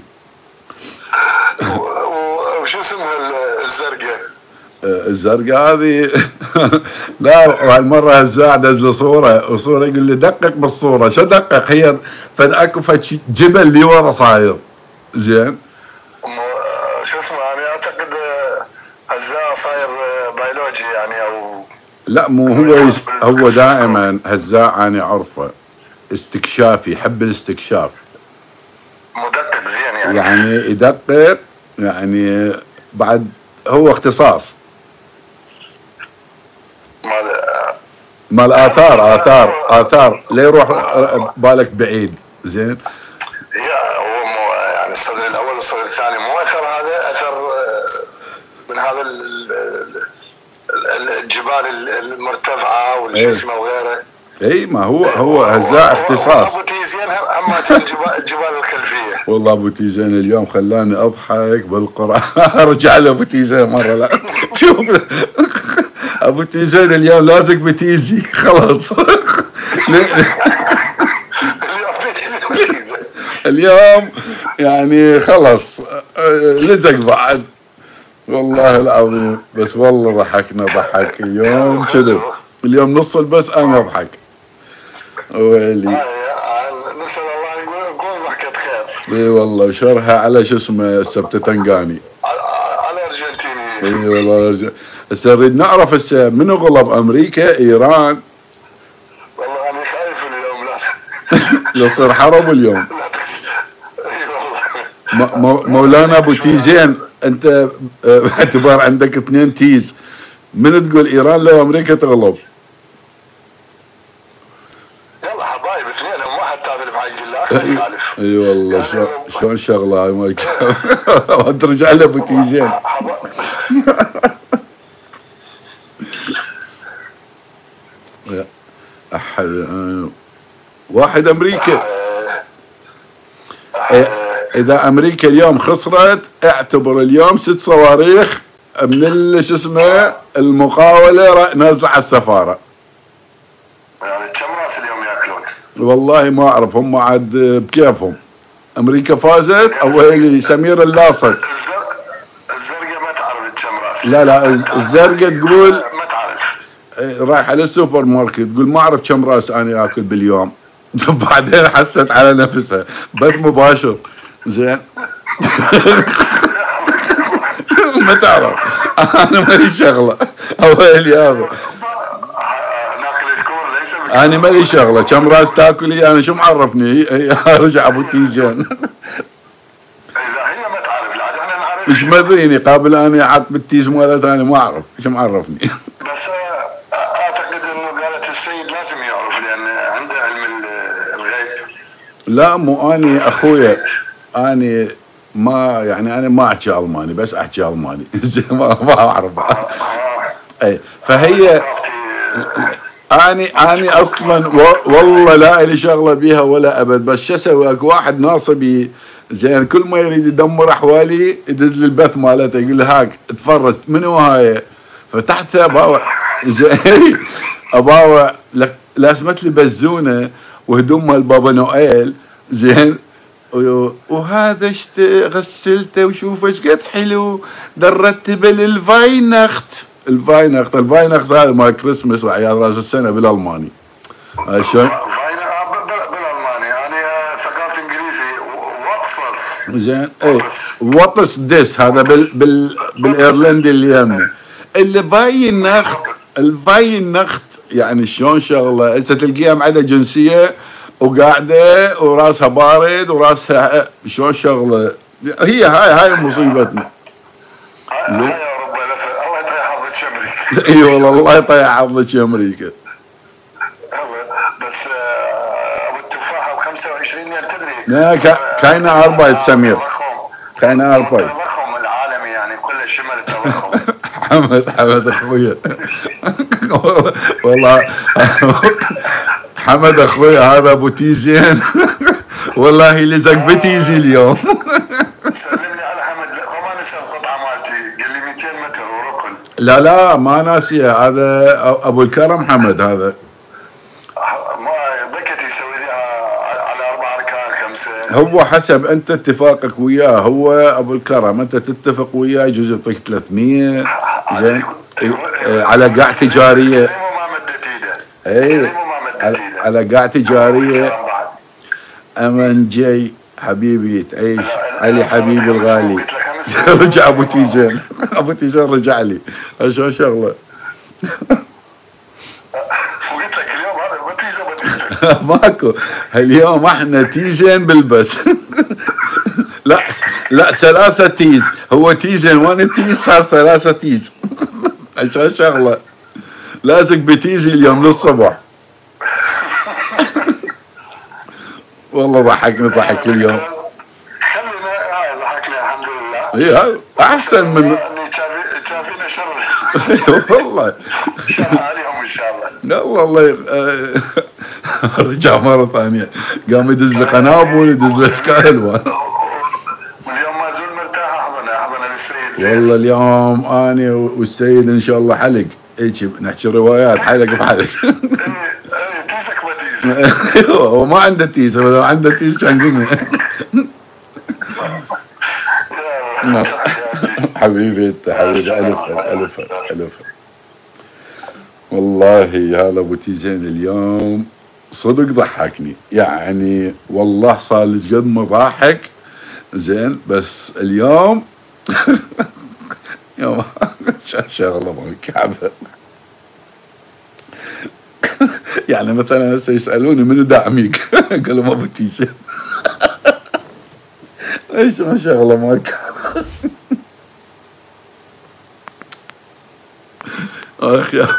وشو اسمها الزرقاء؟ الزرقاء هذه. لا هالمرة هزاع دز له صورة يقول لي دقق بالصورة. شو دقق هي فد اكو فد جبل اللي ورا صاير زين. شو اسمه انا اعتقد هزاع صاير بيولوجي يعني او لا مو هو دائما هزاع انا اعرفه استكشافي يحب الاستكشاف. مدقق زين يعني يدقق يعني بعد هو اختصاص مال آثار لا يروح بالك بعيد زين. هو مو يعني الصدر الاول والصدر الثاني مو اثر هذا اثر من هذا الجبال المرتفعه والشو اسمه وغيره. اي ما هو هزاع اختصاص. ابو تيزان هم الجبال الخلفيه. والله ابو تيزان اليوم خلاني اضحك بالقران. ارجع له ابو تيزان مره. لا شوف ابو تيزان اليوم لازق بتيزي خلاص. اليوم يعني خلص لزق بعد. والله العظيم بس والله ضحكنا ضحك اليوم كذب. اليوم نصل بس انا اضحك. ويلي نسال الله نقول ضحكة خير. اي والله وشرها على شو اسمه السبت تنقاني على ارجنتيني. اي والله هسه نريد نعرف هسه منو غلب امريكا ايران. والله انا خايف اليوم لا يصير حرب اليوم. اي والله مولانا ابو تيزين انت باعتبار عندك 2 تيز من تقول ايران لو امريكا تغلب؟ يلا حبايب اثنينهم واحد تابع بحاجه الاخر يخالف. اي والله شلون شغله هاي ما ترجع له ابو تيزين. واحد امريكا اذا امريكا اليوم خسرت اعتبر اليوم 6 صواريخ من شو اسمه المقاوله نازله على السفاره. يعني كم راس اليوم ياكلون؟ والله ما اعرف هم عاد بكيفهم. امريكا فازت اول سمير اللاصق. الزرقاء ما تعرف كم راس. لا الزرقاء تقول ما تعرف. رايح على السوبر ماركت تقول ما اعرف كم راس انا اكل باليوم. بعدين حست على نفسها بس مباشر زين. ما تعرف انا مالي شغله. ويلي هذا انا مالي شغله كم راس تاكلي انا شو معرفني. ارجع ابو تيزان. اذا هي ما تعرف لا احنا نعرف. مش مدريني قابل انا عقب التيز مالت انا ما اعرف شو معرفني. بس اعتقد انه قالت السيد لا مو اني اخويا، اني ما يعني انا ما احكي الماني، بس احكي الماني زين ما اعرف. اي فهي اني اصلا والله لا الي شغله بيها ولا ابد، بس شو اسوي؟ اكو واحد ناصبي زين كل ما يريد يدمر احوالي يدز لي البث مالته، يقول لي هاك اتفرج منو هاي؟ فتحتها اباوع زين اباوع لازمت لي بزونه وهدوم مال بابا نويل زين، وهذا غسلته وشوف ايش قد حلو درتبه للفاينخت. الفاينخت هذا مال كريسمس وعياد راس السنه بالالماني. شلون؟ بالالماني يعني ثقافه انجليزي واتسلز زين اي واتس ديس هذا بالايرلندي اللي يمني. الفاينخت يعني شلون شغله هسه تلقيها معدها جنسيه وقاعده وراسها بارد وراسها شلون شغله. هي هاي مصيبتنا. هاي يا رب الله يطيح حظك امريكا. اي والله الله يطيح حظك امريكا. بس ابو التفاحه ب 25 ين تدري؟ لا كاينه اربايت سمير، كاينه اربايت. التضخم العالمي يعني كل شمال التضخم. حمد اخويا والله حمد اخويا هذا ابو تيزين والله لزق بتيزي اليوم. سلمني على حمد وما نسى القطعه مالتي، قال لي 200 متر وركن. لا ما ناسيه، هذا ابو الكرم حمد هذا. ما بكت يسوي لها على 4 أركان 5. هو حسب انت اتفاقك وياه، هو ابو الكرم انت تتفق وياه يجوز يعطيك 300 زين على قاع تجاريه. اي على قاع تجاريه. امن جاي حبيبي تعيش علي حبيبي الغالي. رجع ابو تيزين، ابو تيزين رجع لي شو شغله. فقلت لك اليوم هذا بتيزه ماكو اليوم احنا تيزين بالبس. لا 3 تيز، هو تيزين وانا تيز صار 3 تيز. عشان شغله لازق بتيزي اليوم للصبح. والله ضحك اليوم. خلينا هاي ضحكنا الحمد لله. اي احسن من شافينا شر. والله شر عليهم ان شاء الله. لا والله رجع مره ثانيه قام يدز لي قنابل يدز لي اشكال الوان. واليوم ما زول مرتاح. احضنا للسيد. والله اليوم اني والسيد ان شاء الله حلق هيك نحكي روايات حلق بحلق. تيزك بتيز. هو ما عنده تيز، لو عنده تيز كان قلنا. حبيبي انت حبيبي الف والله هذا ابو تيزين اليوم صدق ضحكني يعني والله صار لي قد ما ضاحك زين، بس اليوم يوم شغله ما كعبه. يعني مثلا هسه يسالوني منو داعميك؟ قال لهم ابو تيزين. ايش ما شغله ما كعبه. اخ يا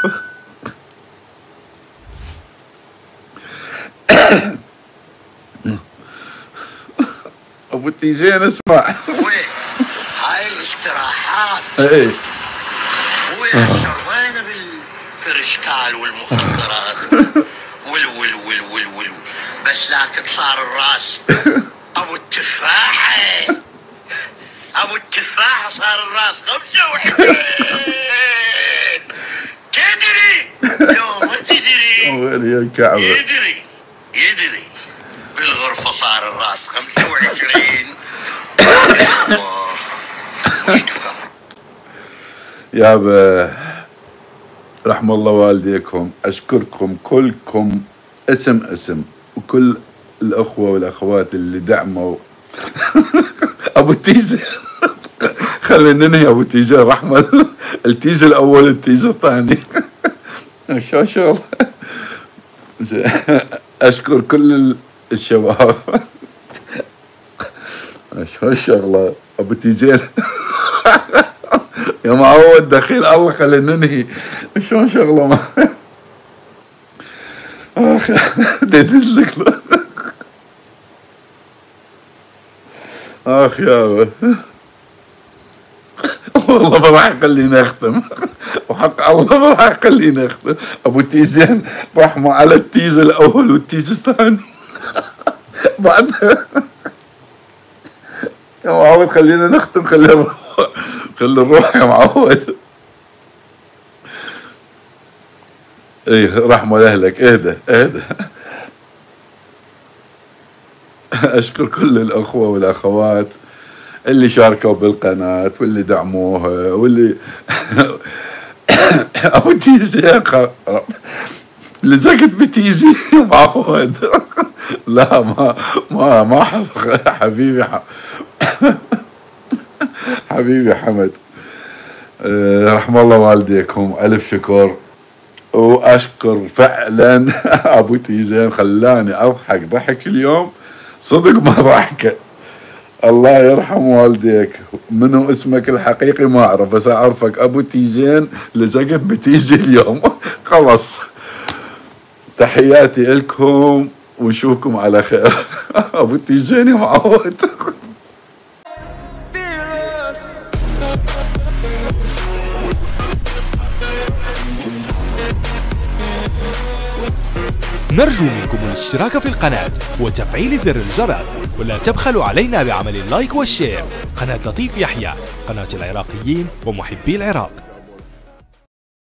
ابو تيزين اسمع. هاي الاستراحات اي شرينا بالكريستال والمخدرات وال بس لكن صار الراس ابو التفاحه صار الراس 25. تدري يوم ما تدري ويلي الكعبه يدري بالغرفه صار الراس 25. يابا رحم الله والديكم، اشكركم كلكم اسم وكل الاخوه والاخوات اللي دعموا ابو تيزة. خلينا ننهي ابو تيزة رحمه. التيز الاول التيز الثاني. شو شغل. اشكر كل الشباب. شو الشغله ابو تيزين. يا معود دخيل الله خلينا ننهي. شلون شغله ما اخ ديتزلك اخ يا والله ما راح يخليني اختم، وحق الله ما راح يخليني اختم. ابو تيزين رحمه على التيز الاول والتيز الثاني. بعدها يا معود خلينا نختم، خلي نروح يا معود. ايه رحمه لاهلك. اهدى. اشكر كل الاخوه والاخوات اللي شاركوا بالقناه واللي دعموها واللي ابو تيزي لزقت بتيزي معود. لا ما حبيبي حبيبي حمد، رحم الله والديكم، الف شكر. واشكر فعلا ابو تيزين، خلاني اضحك ضحك اليوم صدق ما ضحكه. الله يرحم والديك. منو اسمك الحقيقي ما اعرف، بس اعرفك ابو تيزين لزقت بتيزي اليوم. خلص، تحياتي لكم ونشوفكم على خير. ابو تيزين يا معود. نرجو منكم الاشتراك في القناة وتفعيل زر الجرس، ولا تبخلوا علينا بعمل اللايك والشير. قناة لطيف يحيى، قناة العراقيين ومحبي العراق.